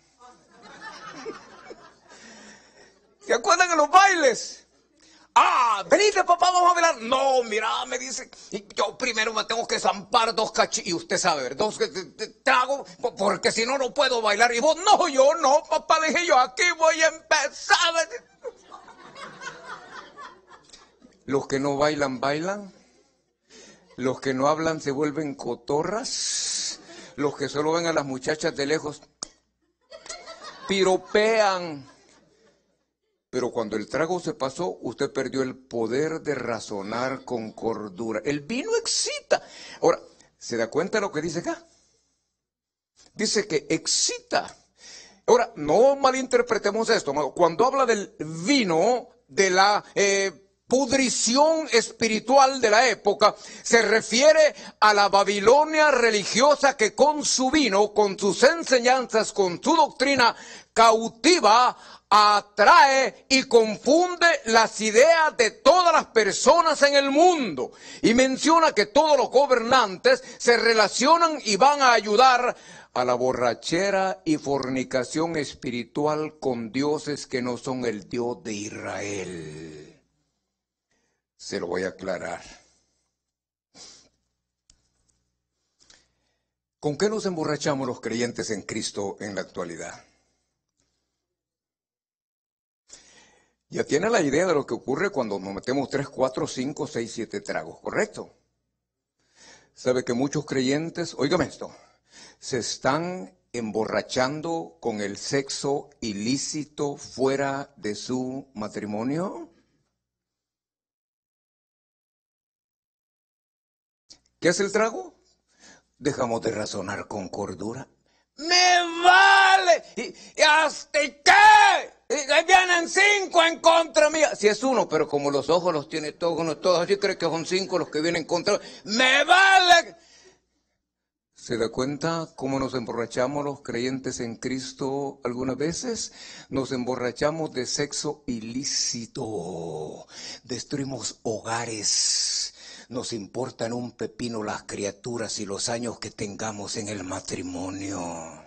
¿Se acuerdan de los bailes? Ah, venite papá, vamos a bailar. No, mira, me dice, y yo primero me tengo que zampar dos cachis, y usted sabe, ¿verdad? Dos tragos, porque si no, no puedo bailar. Y vos, no, yo no, papá, dije yo, aquí voy a empezar. Los que no bailan, bailan. Los que no hablan se vuelven cotorras. Los que solo ven a las muchachas de lejos, piropean. Pero cuando el trago se pasó, usted perdió el poder de razonar con cordura. El vino excita. Ahora, ¿se da cuenta de lo que dice acá? Dice que excita. Ahora, no malinterpretemos esto. Cuando habla del vino, de la eh, pudrición espiritual de la época, se refiere a la Babilonia religiosa que con su vino, con sus enseñanzas, con su doctrina, cautiva, atrae y confunde las ideas de todas las personas en el mundo. Y menciona que todos los gobernantes se relacionan y van a ayudar a la borrachera y fornicación espiritual con dioses que no son el Dios de Israel. Se lo voy a aclarar. ¿Con qué nos emborrachamos los creyentes en Cristo en la actualidad? Ya tiene la idea de lo que ocurre cuando nos metemos tres, cuatro, cinco, seis, siete tragos, ¿correcto? Sabe que muchos creyentes, óigame esto, se están emborrachando con el sexo ilícito fuera de su matrimonio. ¿Qué es el trago? Dejamos de razonar con cordura. ¡Me vale! ¿Y, y hasta qué? Y ahí vienen cinco en contra mía. Si es uno, pero como los ojos los tiene todos, uno todos así, cree que son cinco los que vienen contra. ¡Me vale! ¿Se da cuenta cómo nos emborrachamos los creyentes en Cristo algunas veces? Nos emborrachamos de sexo ilícito. Destruimos hogares. Nos importan un pepino las criaturas y los años que tengamos en el matrimonio.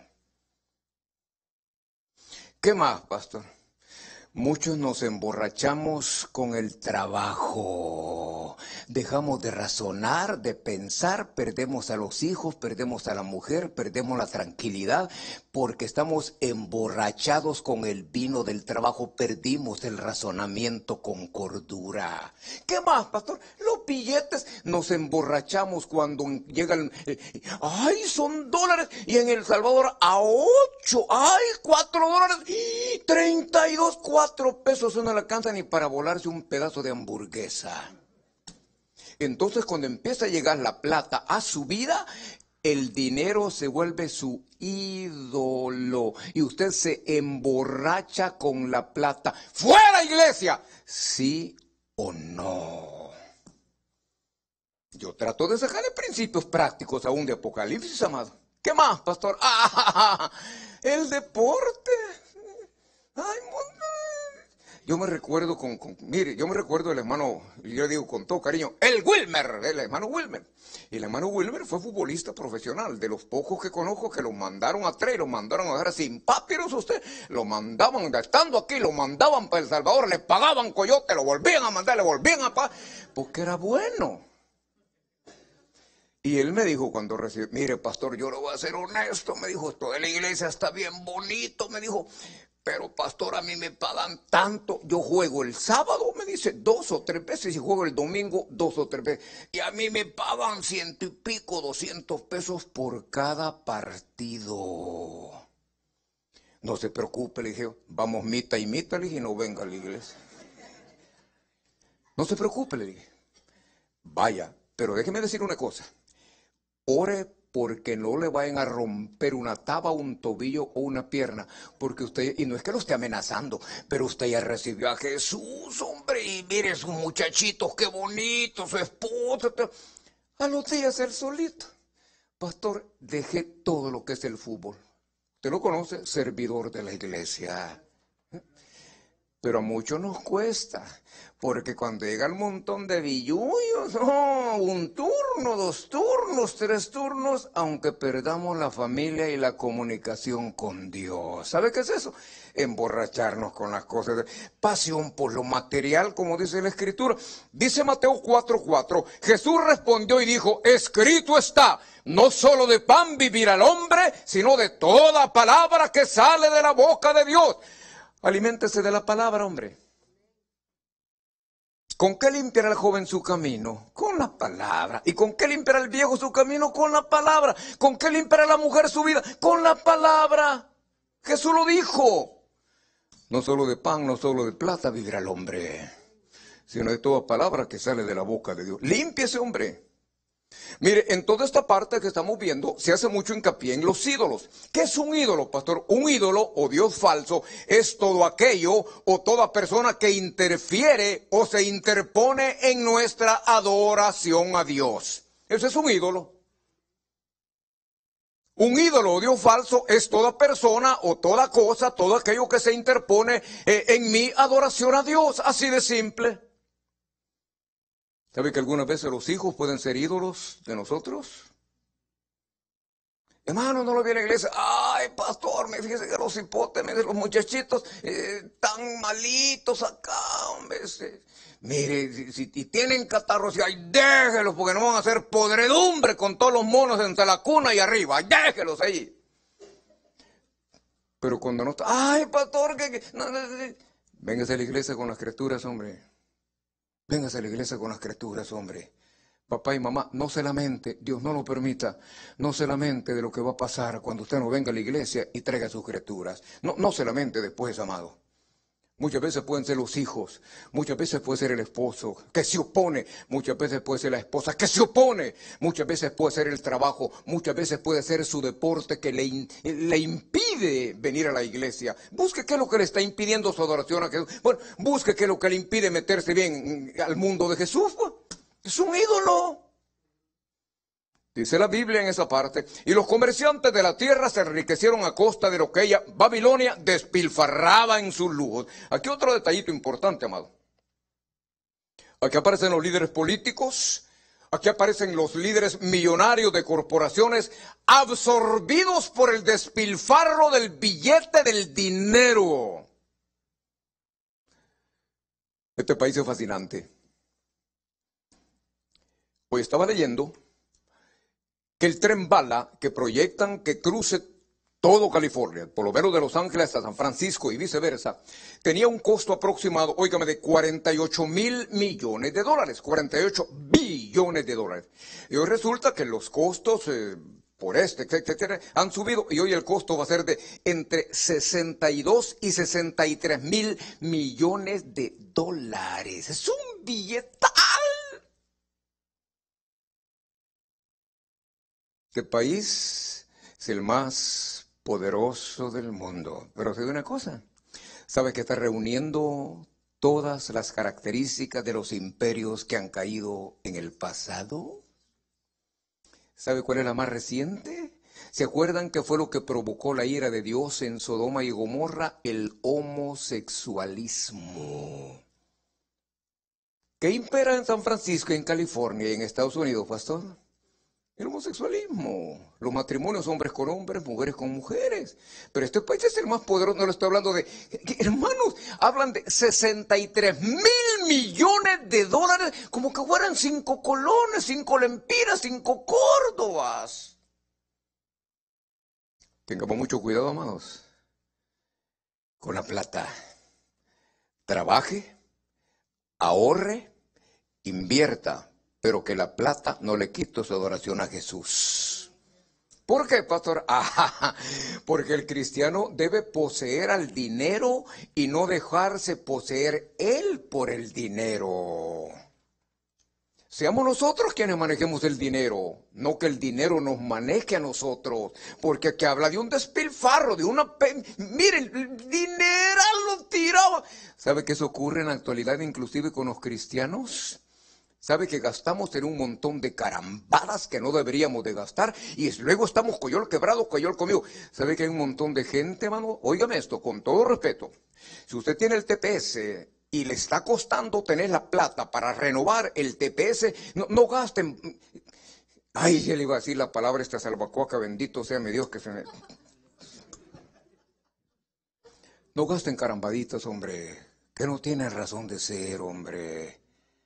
¿Qué más, pastor? Muchos nos emborrachamos con el trabajo. Dejamos de razonar, de pensar, perdemos a los hijos, perdemos a la mujer, perdemos la tranquilidad, porque estamos emborrachados con el vino del trabajo, perdimos el razonamiento con cordura. ¿Qué más, pastor? Los billetes, nos emborrachamos cuando llegan, eh, ¡ay, son dólares! Y en El Salvador a ocho, ¡ay, cuatro dólares! treinta y dos, cuatro pesos no le alcanza ni para volarse un pedazo de hamburguesa. Entonces, cuando empieza a llegar la plata a su vida, el dinero se vuelve su ídolo y usted se emborracha con la plata. ¡Fuera, iglesia! ¿Sí o no? Yo trato de sacarle principios prácticos aún de Apocalipsis, amado. ¿Qué más, pastor? ¡Ah! El deporte. Ay, yo me recuerdo con, con, mire, yo me recuerdo del hermano, yo digo con todo cariño, el Wilmer, el hermano Wilmer. Y el hermano Wilmer fue futbolista profesional, de los pocos que conozco que lo mandaron a tres, lo mandaron a dejar sin papiros usted, lo mandaban, estando aquí, lo mandaban para El Salvador, le pagaban coyote, lo volvían a mandar, le volvían a pagar, porque era bueno. Y él me dijo cuando recibió, mire pastor, yo lo voy a ser honesto, me dijo, esto de la iglesia está bien bonito, me dijo, pero pastor, a mí me pagan tanto, yo juego el sábado, me dice, dos o tres veces, y juego el domingo dos o tres veces, y a mí me pagan ciento y pico, doscientos pesos por cada partido. No se preocupe, le dije, vamos mitad y mitad, le dije, no venga a la iglesia. No se preocupe, le dije, vaya, pero déjeme decir una cosa. Ore porque no le vayan a romper una taba, un tobillo o una pierna, porque usted, y no es que lo esté amenazando, pero usted ya recibió a Jesús, hombre, y mire sus muchachitos, qué bonitos, su esposa, a los días él solito. Pastor, dejé todo lo que es el fútbol. ¿Usted lo conoce? Servidor de la iglesia. Pero a muchos nos cuesta, porque cuando llega el montón de billullos, oh, un turno, dos turnos, tres turnos, aunque perdamos la familia y la comunicación con Dios. ¿Sabe qué es eso? Emborracharnos con las cosas, de pasión por lo material, como dice la Escritura. Dice Mateo cuatro cuatro, Jesús respondió y dijo, escrito está, no solo de pan vivirá el hombre, sino de toda palabra que sale de la boca de Dios. Aliméntese de la palabra, hombre. ¿Con qué limpiará el joven su camino? Con la palabra. ¿Y con qué limpiará el viejo su camino? Con la palabra. ¿Con qué limpiará la mujer su vida? Con la palabra. Jesús lo dijo. No solo de pan, no solo de plata vivirá el hombre, sino de toda palabra que sale de la boca de Dios. Límpiese, hombre. Mire, en toda esta parte que estamos viendo, se hace mucho hincapié en los ídolos. ¿Qué es un ídolo, pastor? Un ídolo o Dios falso es todo aquello o toda persona que interfiere o se interpone en nuestra adoración a Dios. Ese es un ídolo. Un ídolo o Dios falso es toda persona o toda cosa, todo aquello que se interpone eh, en mi adoración a Dios. Así de simple. ¿Sabe que algunas veces los hijos pueden ser ídolos de nosotros? Hermano, no lo vi en la iglesia. Ay, pastor, me fíjese que los hipótemes de los muchachitos eh, tan malitos acá, hombre. Se, mire, si, si, si tienen catarros, ay, déjelos, porque no van a hacer podredumbre con todos los monos entre la cuna y arriba. Déjelos ahí. Pero cuando no está, ay, pastor, que... que no, no, no. Véngase a la iglesia con las criaturas, hombre. Véngase a la iglesia con las criaturas, hombre. Papá y mamá, no se lamente, Dios no lo permita, no se lamente de lo que va a pasar cuando usted no venga a la iglesia y traiga sus criaturas. No, no se lamente después, amado. Muchas veces pueden ser los hijos, muchas veces puede ser el esposo que se opone, muchas veces puede ser la esposa que se opone, muchas veces puede ser el trabajo, muchas veces puede ser su deporte que le, in, le impide venir a la iglesia. Busque qué es lo que le está impidiendo su adoración a Jesús. Bueno, busque qué es lo que le impide meterse bien al mundo de Jesús. Pues, es un ídolo. Dice la Biblia en esa parte, y los comerciantes de la tierra se enriquecieron a costa de lo que ella, Babilonia, despilfarraba en sus lujos. Aquí otro detallito importante, amado. Aquí aparecen los líderes políticos, aquí aparecen los líderes millonarios de corporaciones, absorbidos por el despilfarro del billete del dinero. Este país es fascinante. Hoy estaba leyendo que el tren bala que proyectan que cruce todo California, por lo menos de Los Ángeles a San Francisco y viceversa, tenía un costo aproximado, óigame, de cuarenta y ocho mil millones de dólares, cuarenta y ocho billones de dólares. Y hoy resulta que los costos eh, por este, etcétera, han subido y hoy el costo va a ser de entre sesenta y dos y sesenta y tres mil millones de dólares. Es un billetal. Este país es el más poderoso del mundo. Pero ¿sabe una cosa? ¿Sabe que está reuniendo todas las características de los imperios que han caído en el pasado? ¿Sabe cuál es la más reciente? ¿Se acuerdan que fue lo que provocó la ira de Dios en Sodoma y Gomorra? El homosexualismo. ¿Qué impera en San Francisco, en California y en Estados Unidos, pastor? El homosexualismo, los matrimonios hombres con hombres, mujeres con mujeres. Pero este país es el más poderoso, no le estoy hablando de... Hermanos, hablan de sesenta y tres mil millones de dólares, como que fueran cinco colones, cinco lempiras, cinco córdobas. Tengamos mucho cuidado, amados, con la plata. Trabaje, ahorre, invierta, pero que la plata no le quite su adoración a Jesús. ¿Por qué, pastor? Ah, porque el cristiano debe poseer al dinero y no dejarse poseer él por el dinero. Seamos nosotros quienes manejemos el dinero, no que el dinero nos maneje a nosotros, porque aquí habla de un despilfarro, de una... Pe... Miren, el dinero lo tiraba. ¿Sabe que eso ocurre en la actualidad inclusive con los cristianos? ¿Sabe que gastamos en un montón de carambadas que no deberíamos de gastar? Y luego estamos coyol quebrado, coyol conmigo. ¿Sabe que hay un montón de gente, hermano? Óigame esto, con todo respeto. Si usted tiene el T P S... y le está costando tener la plata para renovar el T P S, no, no gasten. Ay, ya le iba a decir la palabra esta salvacuaca, bendito sea mi Dios que se me... No gasten carambaditas, hombre, que no tienen razón de ser, hombre.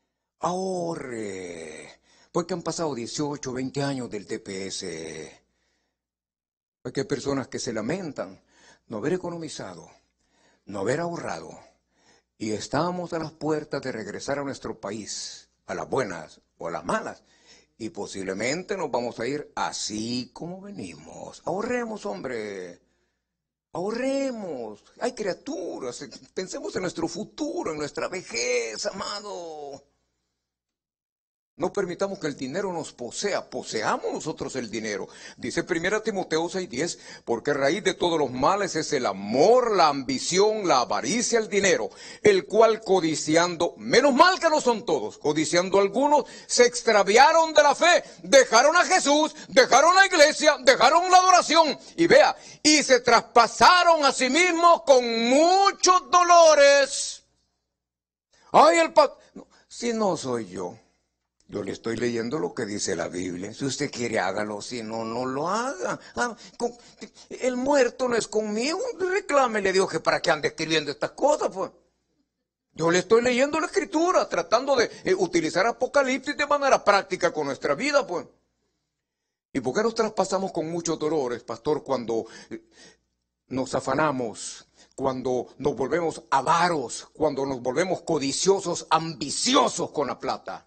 Ahorre, porque han pasado dieciocho, veinte años del T P S. Porque hay personas que se lamentan no haber economizado, no haber ahorrado. Y estamos a las puertas de regresar a nuestro país, a las buenas o a las malas. Y posiblemente nos vamos a ir así como venimos. Ahorremos, hombre. Ahorremos. Hay criaturas. Pensemos en nuestro futuro, en nuestra vejez, amado. No permitamos que el dinero nos posea, poseamos nosotros el dinero. Dice primera Timoteo seis diez, porque raíz de todos los males es el amor, la ambición, la avaricia, el dinero, el cual codiciando, menos mal que no son todos, codiciando algunos, se extraviaron de la fe, dejaron a Jesús, dejaron la iglesia, dejaron la adoración, y vea, y se traspasaron a sí mismos con muchos dolores. Ay, el pa... No, si no soy yo. Yo le estoy leyendo lo que dice la Biblia. Si usted quiere, hágalo. Si no, no lo haga. Ah, con, el muerto no es conmigo. Reclámele a Dios que para qué ande escribiendo estas cosas, pues. Yo le estoy leyendo la Escritura, tratando de eh, utilizar Apocalipsis de manera práctica con nuestra vida, pues. ¿Y por qué nos traspasamos con muchos dolores, pastor, cuando nos afanamos, cuando nos volvemos avaros, cuando nos volvemos codiciosos, ambiciosos con la plata?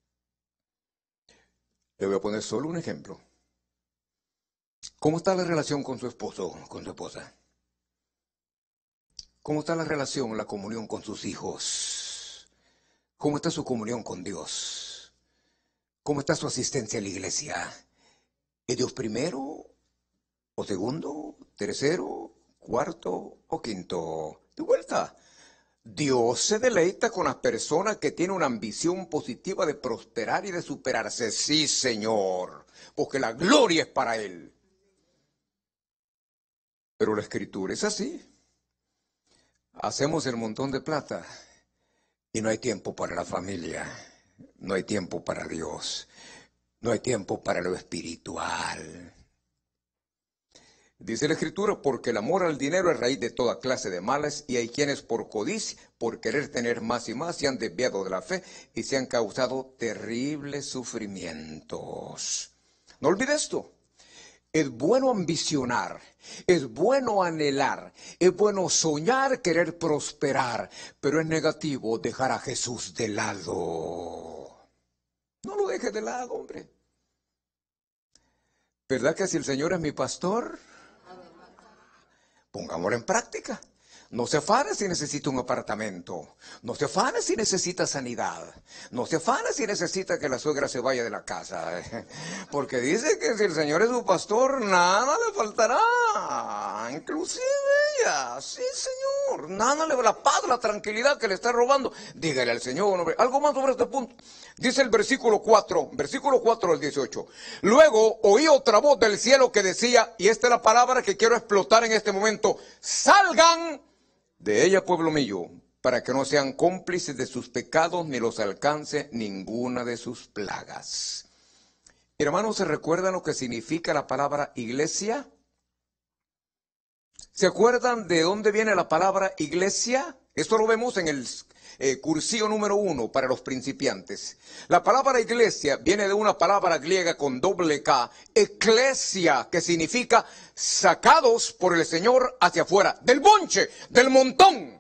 Le voy a poner solo un ejemplo. ¿Cómo está la relación con su esposo, con su esposa? ¿Cómo está la relación, la comunión con sus hijos? ¿Cómo está su comunión con Dios? ¿Cómo está su asistencia a la iglesia? ¿Es Dios primero, o segundo, tercero, cuarto o quinto? De vuelta. Dios se deleita con las personas que tienen una ambición positiva de prosperar y de superarse. Sí, Señor, porque la gloria es para Él. Pero la Escritura es así. Hacemos el montón de plata y no hay tiempo para la familia, no hay tiempo para Dios, no hay tiempo para lo espiritual. Dice la Escritura, porque el amor al dinero es raíz de toda clase de males, y hay quienes por codicia, por querer tener más y más, se han desviado de la fe y se han causado terribles sufrimientos. No olvide esto. Es bueno ambicionar, es bueno anhelar, es bueno soñar, querer prosperar, pero es negativo dejar a Jesús de lado. No lo deje de lado, hombre. ¿Verdad que si el Señor es mi pastor? Pongámoslo en práctica. No se afane si necesita un apartamento. No se afane si necesita sanidad. No se afane si necesita que la suegra se vaya de la casa. Porque dice que si el Señor es su pastor, nada le faltará. Inclusive ella. Sí, Señor. Nada le... La paz, la tranquilidad que le está robando. Dígale al Señor, hombre. Algo más sobre este punto. Dice el versículo cuatro. Versículo cuatro al dieciocho. Luego oí otra voz del cielo que decía, y esta es la palabra que quiero explotar en este momento: salgan de ella, pueblo mío, para que no sean cómplices de sus pecados, ni los alcance ninguna de sus plagas. Hermanos, ¿se recuerdan lo que significa la palabra iglesia? ¿Se acuerdan de dónde viene la palabra iglesia? Esto lo vemos en el eh, cursillo número uno para los principiantes. La palabra iglesia viene de una palabra griega con doble K, eclesia, que significa sacados por el Señor hacia afuera, del bonche, del montón.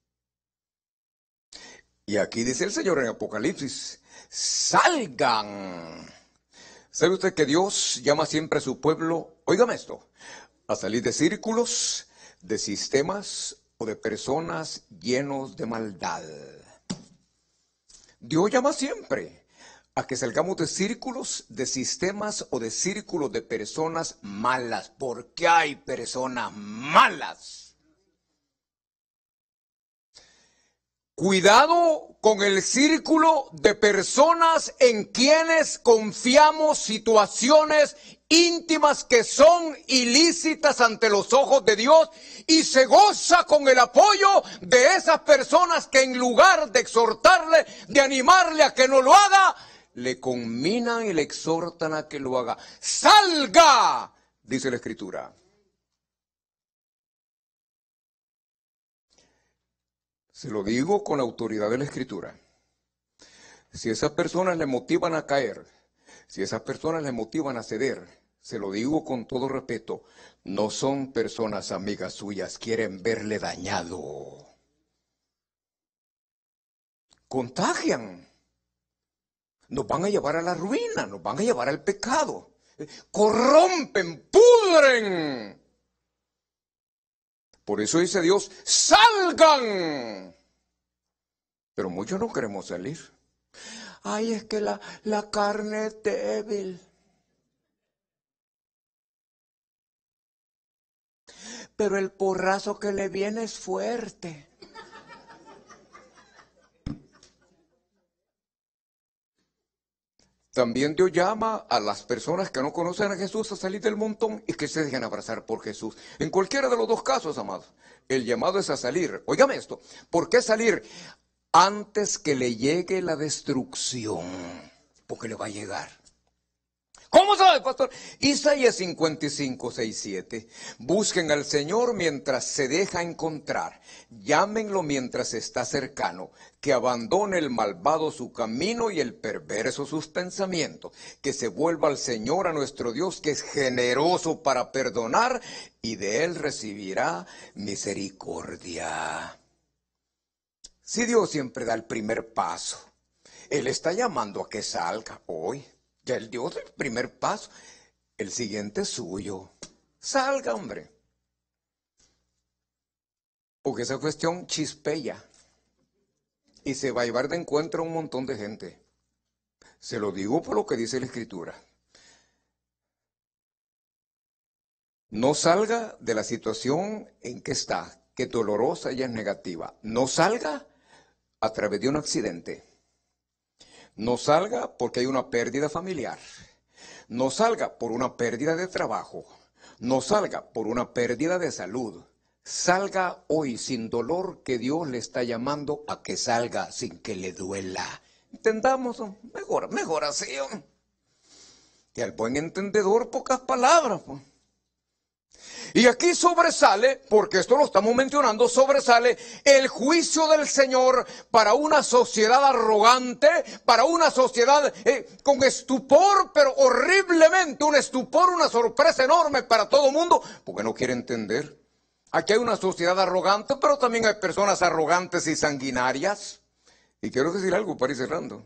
Y aquí dice el Señor en Apocalipsis, salgan. ¿Sabe usted que Dios llama siempre a su pueblo, óigame esto, a salir de círculos, de sistemas o de personas llenos de maldad? Dios llama siempre a que salgamos de círculos, de sistemas o de círculos de personas malas, porque hay personas malas. Cuidado con el círculo de personas en quienes confiamos situaciones íntimas que son ilícitas ante los ojos de Dios y se goza con el apoyo de esas personas que en lugar de exhortarle, de animarle a que no lo haga, le conminan y le exhortan a que lo haga. ¡Salga!, dice la Escritura. Se lo digo con la autoridad de la Escritura. Si esas personas le motivan a caer, si esas personas le motivan a ceder, se lo digo con todo respeto, no son personas amigas suyas, quieren verle dañado. Contagian. Nos van a llevar a la ruina, nos van a llevar al pecado. Corrompen, pudren. Por eso dice Dios, ¡salgan! Pero muchos no queremos salir. Ay, es que la, la carne es débil. Pero el porrazo que le viene es fuerte. También Dios llama a las personas que no conocen a Jesús a salir del montón y que se dejen abrazar por Jesús. En cualquiera de los dos casos, amados, el llamado es a salir. Óigame esto, ¿por qué salir? Antes que le llegue la destrucción, porque le va a llegar. ¿Cómo sabe, pastor? Isaías cincuenta y cinco, seis, siete. Busquen al Señor mientras se deja encontrar. Llámenlo mientras está cercano. Que abandone el malvado su camino y el perverso sus pensamientos. Que se vuelva al Señor, a nuestro Dios, que es generoso para perdonar, y de Él recibirá misericordia. Si Dios siempre da el primer paso, Él está llamando a que salga hoy. Ya Él dio el primer paso. El siguiente es suyo. Salga, hombre. Porque esa cuestión chispea. Y se va a llevar de encuentro a un montón de gente. Se lo digo por lo que dice la Escritura. No salga de la situación en que está, que dolorosa y es negativa. No salga a través de un accidente. No salga porque hay una pérdida familiar. No salga por una pérdida de trabajo. No salga por una pérdida de salud. Salga hoy sin dolor, que Dios le está llamando a que salga sin que le duela. Entendamos, mejor, mejor así. Que al buen entendedor pocas palabras. Y aquí sobresale, porque esto lo estamos mencionando, sobresale el juicio del Señor para una sociedad arrogante, para una sociedad eh, con estupor, pero horriblemente, un estupor, una sorpresa enorme para todo el mundo, porque no quiere entender. Aquí hay una sociedad arrogante, pero también hay personas arrogantes y sanguinarias. Y quiero decir algo para ir cerrando.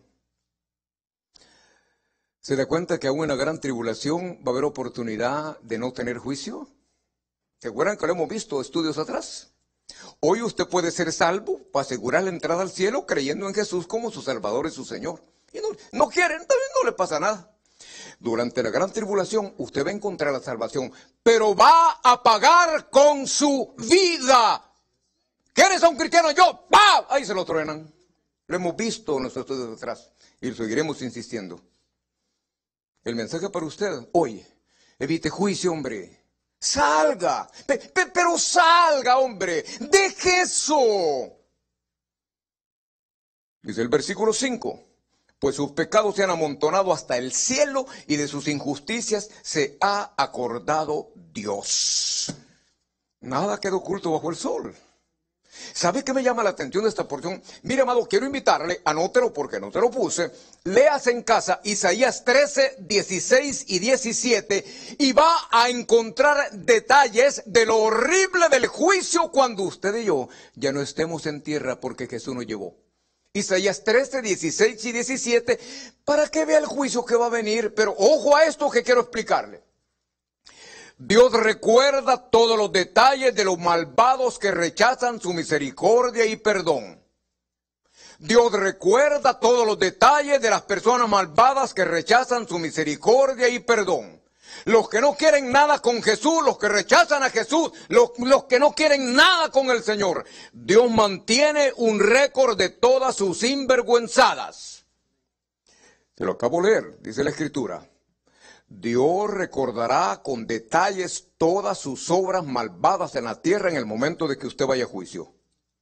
¿Se da cuenta que aún en la gran tribulación va a haber oportunidad de no tener juicio? ¿Se acuerdan que lo hemos visto estudios atrás? Hoy usted puede ser salvo para asegurar la entrada al cielo creyendo en Jesús como su Salvador y su Señor. Y no, no quieren, también no le pasa nada. Durante la gran tribulación usted va a encontrar la salvación, pero va a pagar con su vida. ¿Quieres a un cristiano? Yo, ¡pam! Ahí se lo truenan. Lo hemos visto en nuestros estudios atrás y lo seguiremos insistiendo. El mensaje para usted hoy, evite juicio, hombre. Salga, pe, pe, pero salga, hombre, deje eso. Dice el versículo cinco, pues sus pecados se han amontonado hasta el cielo y de sus injusticias se ha acordado Dios. Nada queda oculto bajo el sol. ¿Sabe qué me llama la atención de esta porción? Mire, amado, quiero invitarle, anótelo porque no te lo puse, leas en casa Isaías trece, dieciséis y diecisiete y va a encontrar detalles de lo horrible del juicio cuando usted y yo ya no estemos en tierra porque Jesús nos llevó. Isaías trece, dieciséis y diecisiete, para que vea el juicio que va a venir, pero ojo a esto que quiero explicarle. Dios recuerda todos los detalles de los malvados que rechazan su misericordia y perdón. Dios recuerda todos los detalles de las personas malvadas que rechazan su misericordia y perdón. Los que no quieren nada con Jesús, los que rechazan a Jesús, los, los que no quieren nada con el Señor. Dios mantiene un récord de todas sus sinvergüenzadas. Se lo acabo de leer, dice la Escritura. Dios recordará con detalles todas sus obras malvadas en la tierra en el momento de que usted vaya a juicio.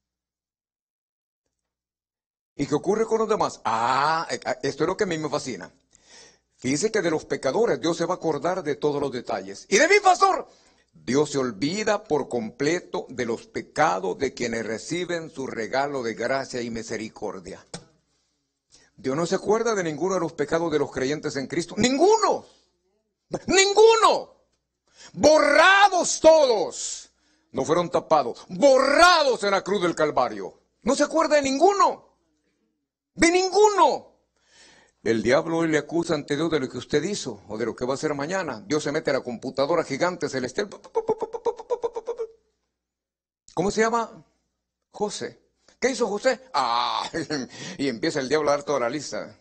¿Y qué ocurre con los demás? Ah, esto es lo que a mí me fascina. Fíjese que de los pecadores Dios se va a acordar de todos los detalles. Y de mi pastor, Dios se olvida por completo de los pecados de quienes reciben su regalo de gracia y misericordia. Dios no se acuerda de ninguno de los pecados de los creyentes en Cristo. ¡Ninguno! ¡Ninguno! Borrados todos. No fueron tapados. Borrados en la cruz del Calvario. No se acuerda de ninguno. De ninguno. El diablo hoy le acusa ante Dios de lo que usted hizo o de lo que va a hacer mañana. Dios se mete a la computadora gigante celestial. ¿Cómo se llama? José. ¿Qué hizo José? Ah, y empieza el diablo a dar toda la lista.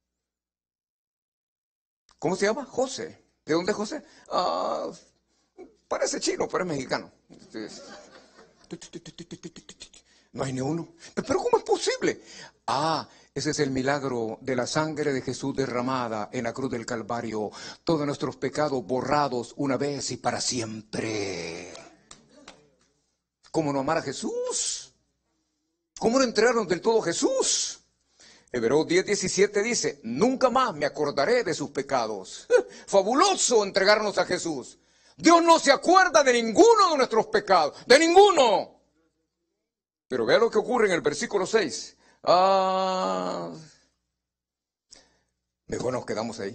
¿Cómo se llama? José. ¿De dónde es José? Ah, parece chino, pero es mexicano. No hay ni uno. ¿Pero cómo es posible? Ah, ese es el milagro de la sangre de Jesús derramada en la cruz del Calvario. Todos nuestros pecados borrados una vez y para siempre. ¿Cómo no amar a Jesús? ¿Cómo no entregarnos del todo a Jesús? Hebreos diez diecisiete dice, nunca más me acordaré de sus pecados. Fabuloso entregarnos a Jesús. Dios no se acuerda de ninguno de nuestros pecados, de ninguno. Pero vea lo que ocurre en el versículo seis. Ah, mejor nos quedamos ahí.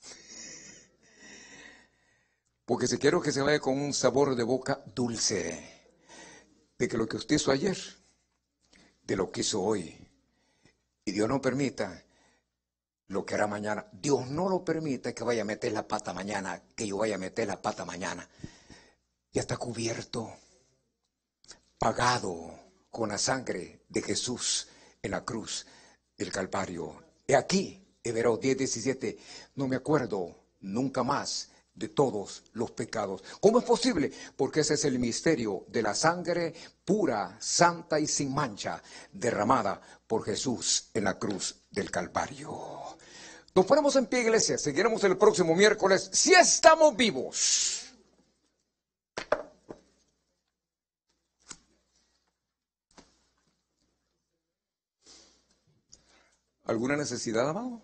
Porque si quiero que se vaya con un sabor de boca dulce. De que lo que usted hizo ayer, de lo que hizo hoy. Y Dios no permita lo que hará mañana. Dios no lo permite que vaya a meter la pata mañana, que yo vaya a meter la pata mañana. Ya está cubierto, pagado con la sangre de Jesús en la cruz del Calvario. He aquí, Hebreos diez diecisiete, no me acuerdo nunca más de todos los pecados. ¿Cómo es posible? Porque ese es el misterio de la sangre pura, santa y sin mancha, derramada por Jesús en la cruz del Calvario. Nos ponemos en pie, iglesia. Seguiremos el próximo miércoles, si estamos vivos. ¿Alguna necesidad, amado?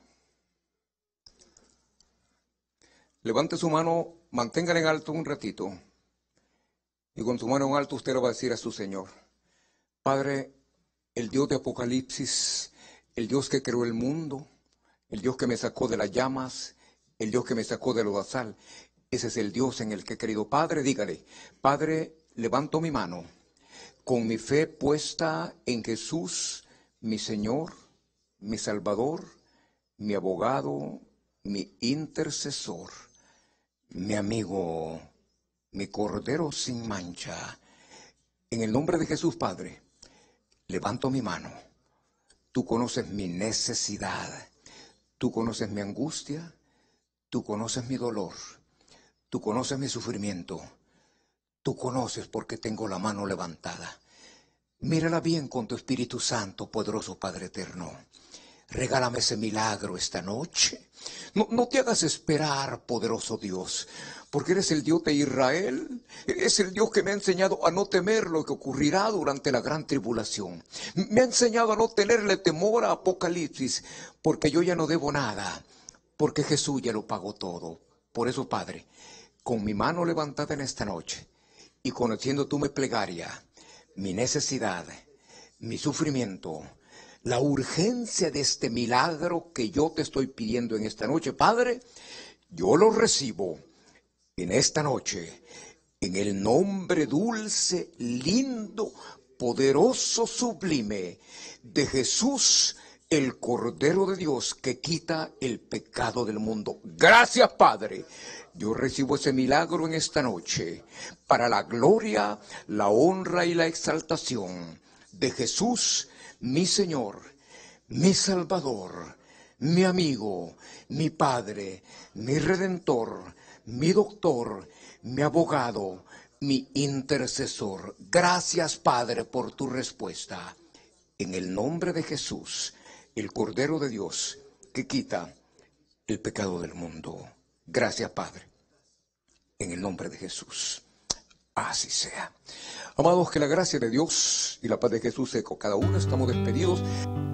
Levante su mano, manténgala en alto un ratito. Y con su mano en alto usted le va a decir a su Señor, Padre, el Dios de Apocalipsis, el Dios que creó el mundo, el Dios que me sacó de las llamas, el Dios que me sacó de lo lodazal, ese es el Dios en el que he querido. Padre, dígale, Padre, levanto mi mano, con mi fe puesta en Jesús, mi Señor, mi Salvador, mi abogado, mi intercesor, mi amigo, mi Cordero sin mancha. En el nombre de Jesús, Padre, levanto mi mano. Tú conoces mi necesidad. Tú conoces mi angustia. Tú conoces mi dolor. Tú conoces mi sufrimiento. Tú conoces por qué tengo la mano levantada. Mírala bien con tu Espíritu Santo, poderoso Padre eterno. Regálame ese milagro esta noche. No, no te hagas esperar, poderoso Dios, porque eres el Dios de Israel. Es el Dios que me ha enseñado a no temer lo que ocurrirá durante la gran tribulación. Me ha enseñado a no tenerle temor a Apocalipsis, porque yo ya no debo nada, porque Jesús ya lo pagó todo. Por eso, Padre, con mi mano levantada en esta noche y conociendo tu mi plegaria, mi necesidad, mi sufrimiento, la urgencia de este milagro que yo te estoy pidiendo en esta noche, Padre, yo lo recibo en esta noche, en el nombre dulce, lindo, poderoso, sublime de Jesús, el Cordero de Dios que quita el pecado del mundo. Gracias, Padre. Yo recibo ese milagro en esta noche para la gloria, la honra y la exaltación de Jesús, mi Señor, mi Salvador, mi amigo, mi Padre, mi Redentor, mi Doctor, mi abogado, mi intercesor. Gracias, Padre, por tu respuesta. En el nombre de Jesús, el Cordero de Dios, que quita el pecado del mundo. Gracias, Padre. En el nombre de Jesús. Así sea. Amados, que la gracia de Dios y la paz de Jesús sea con cada uno. Estamos despedidos.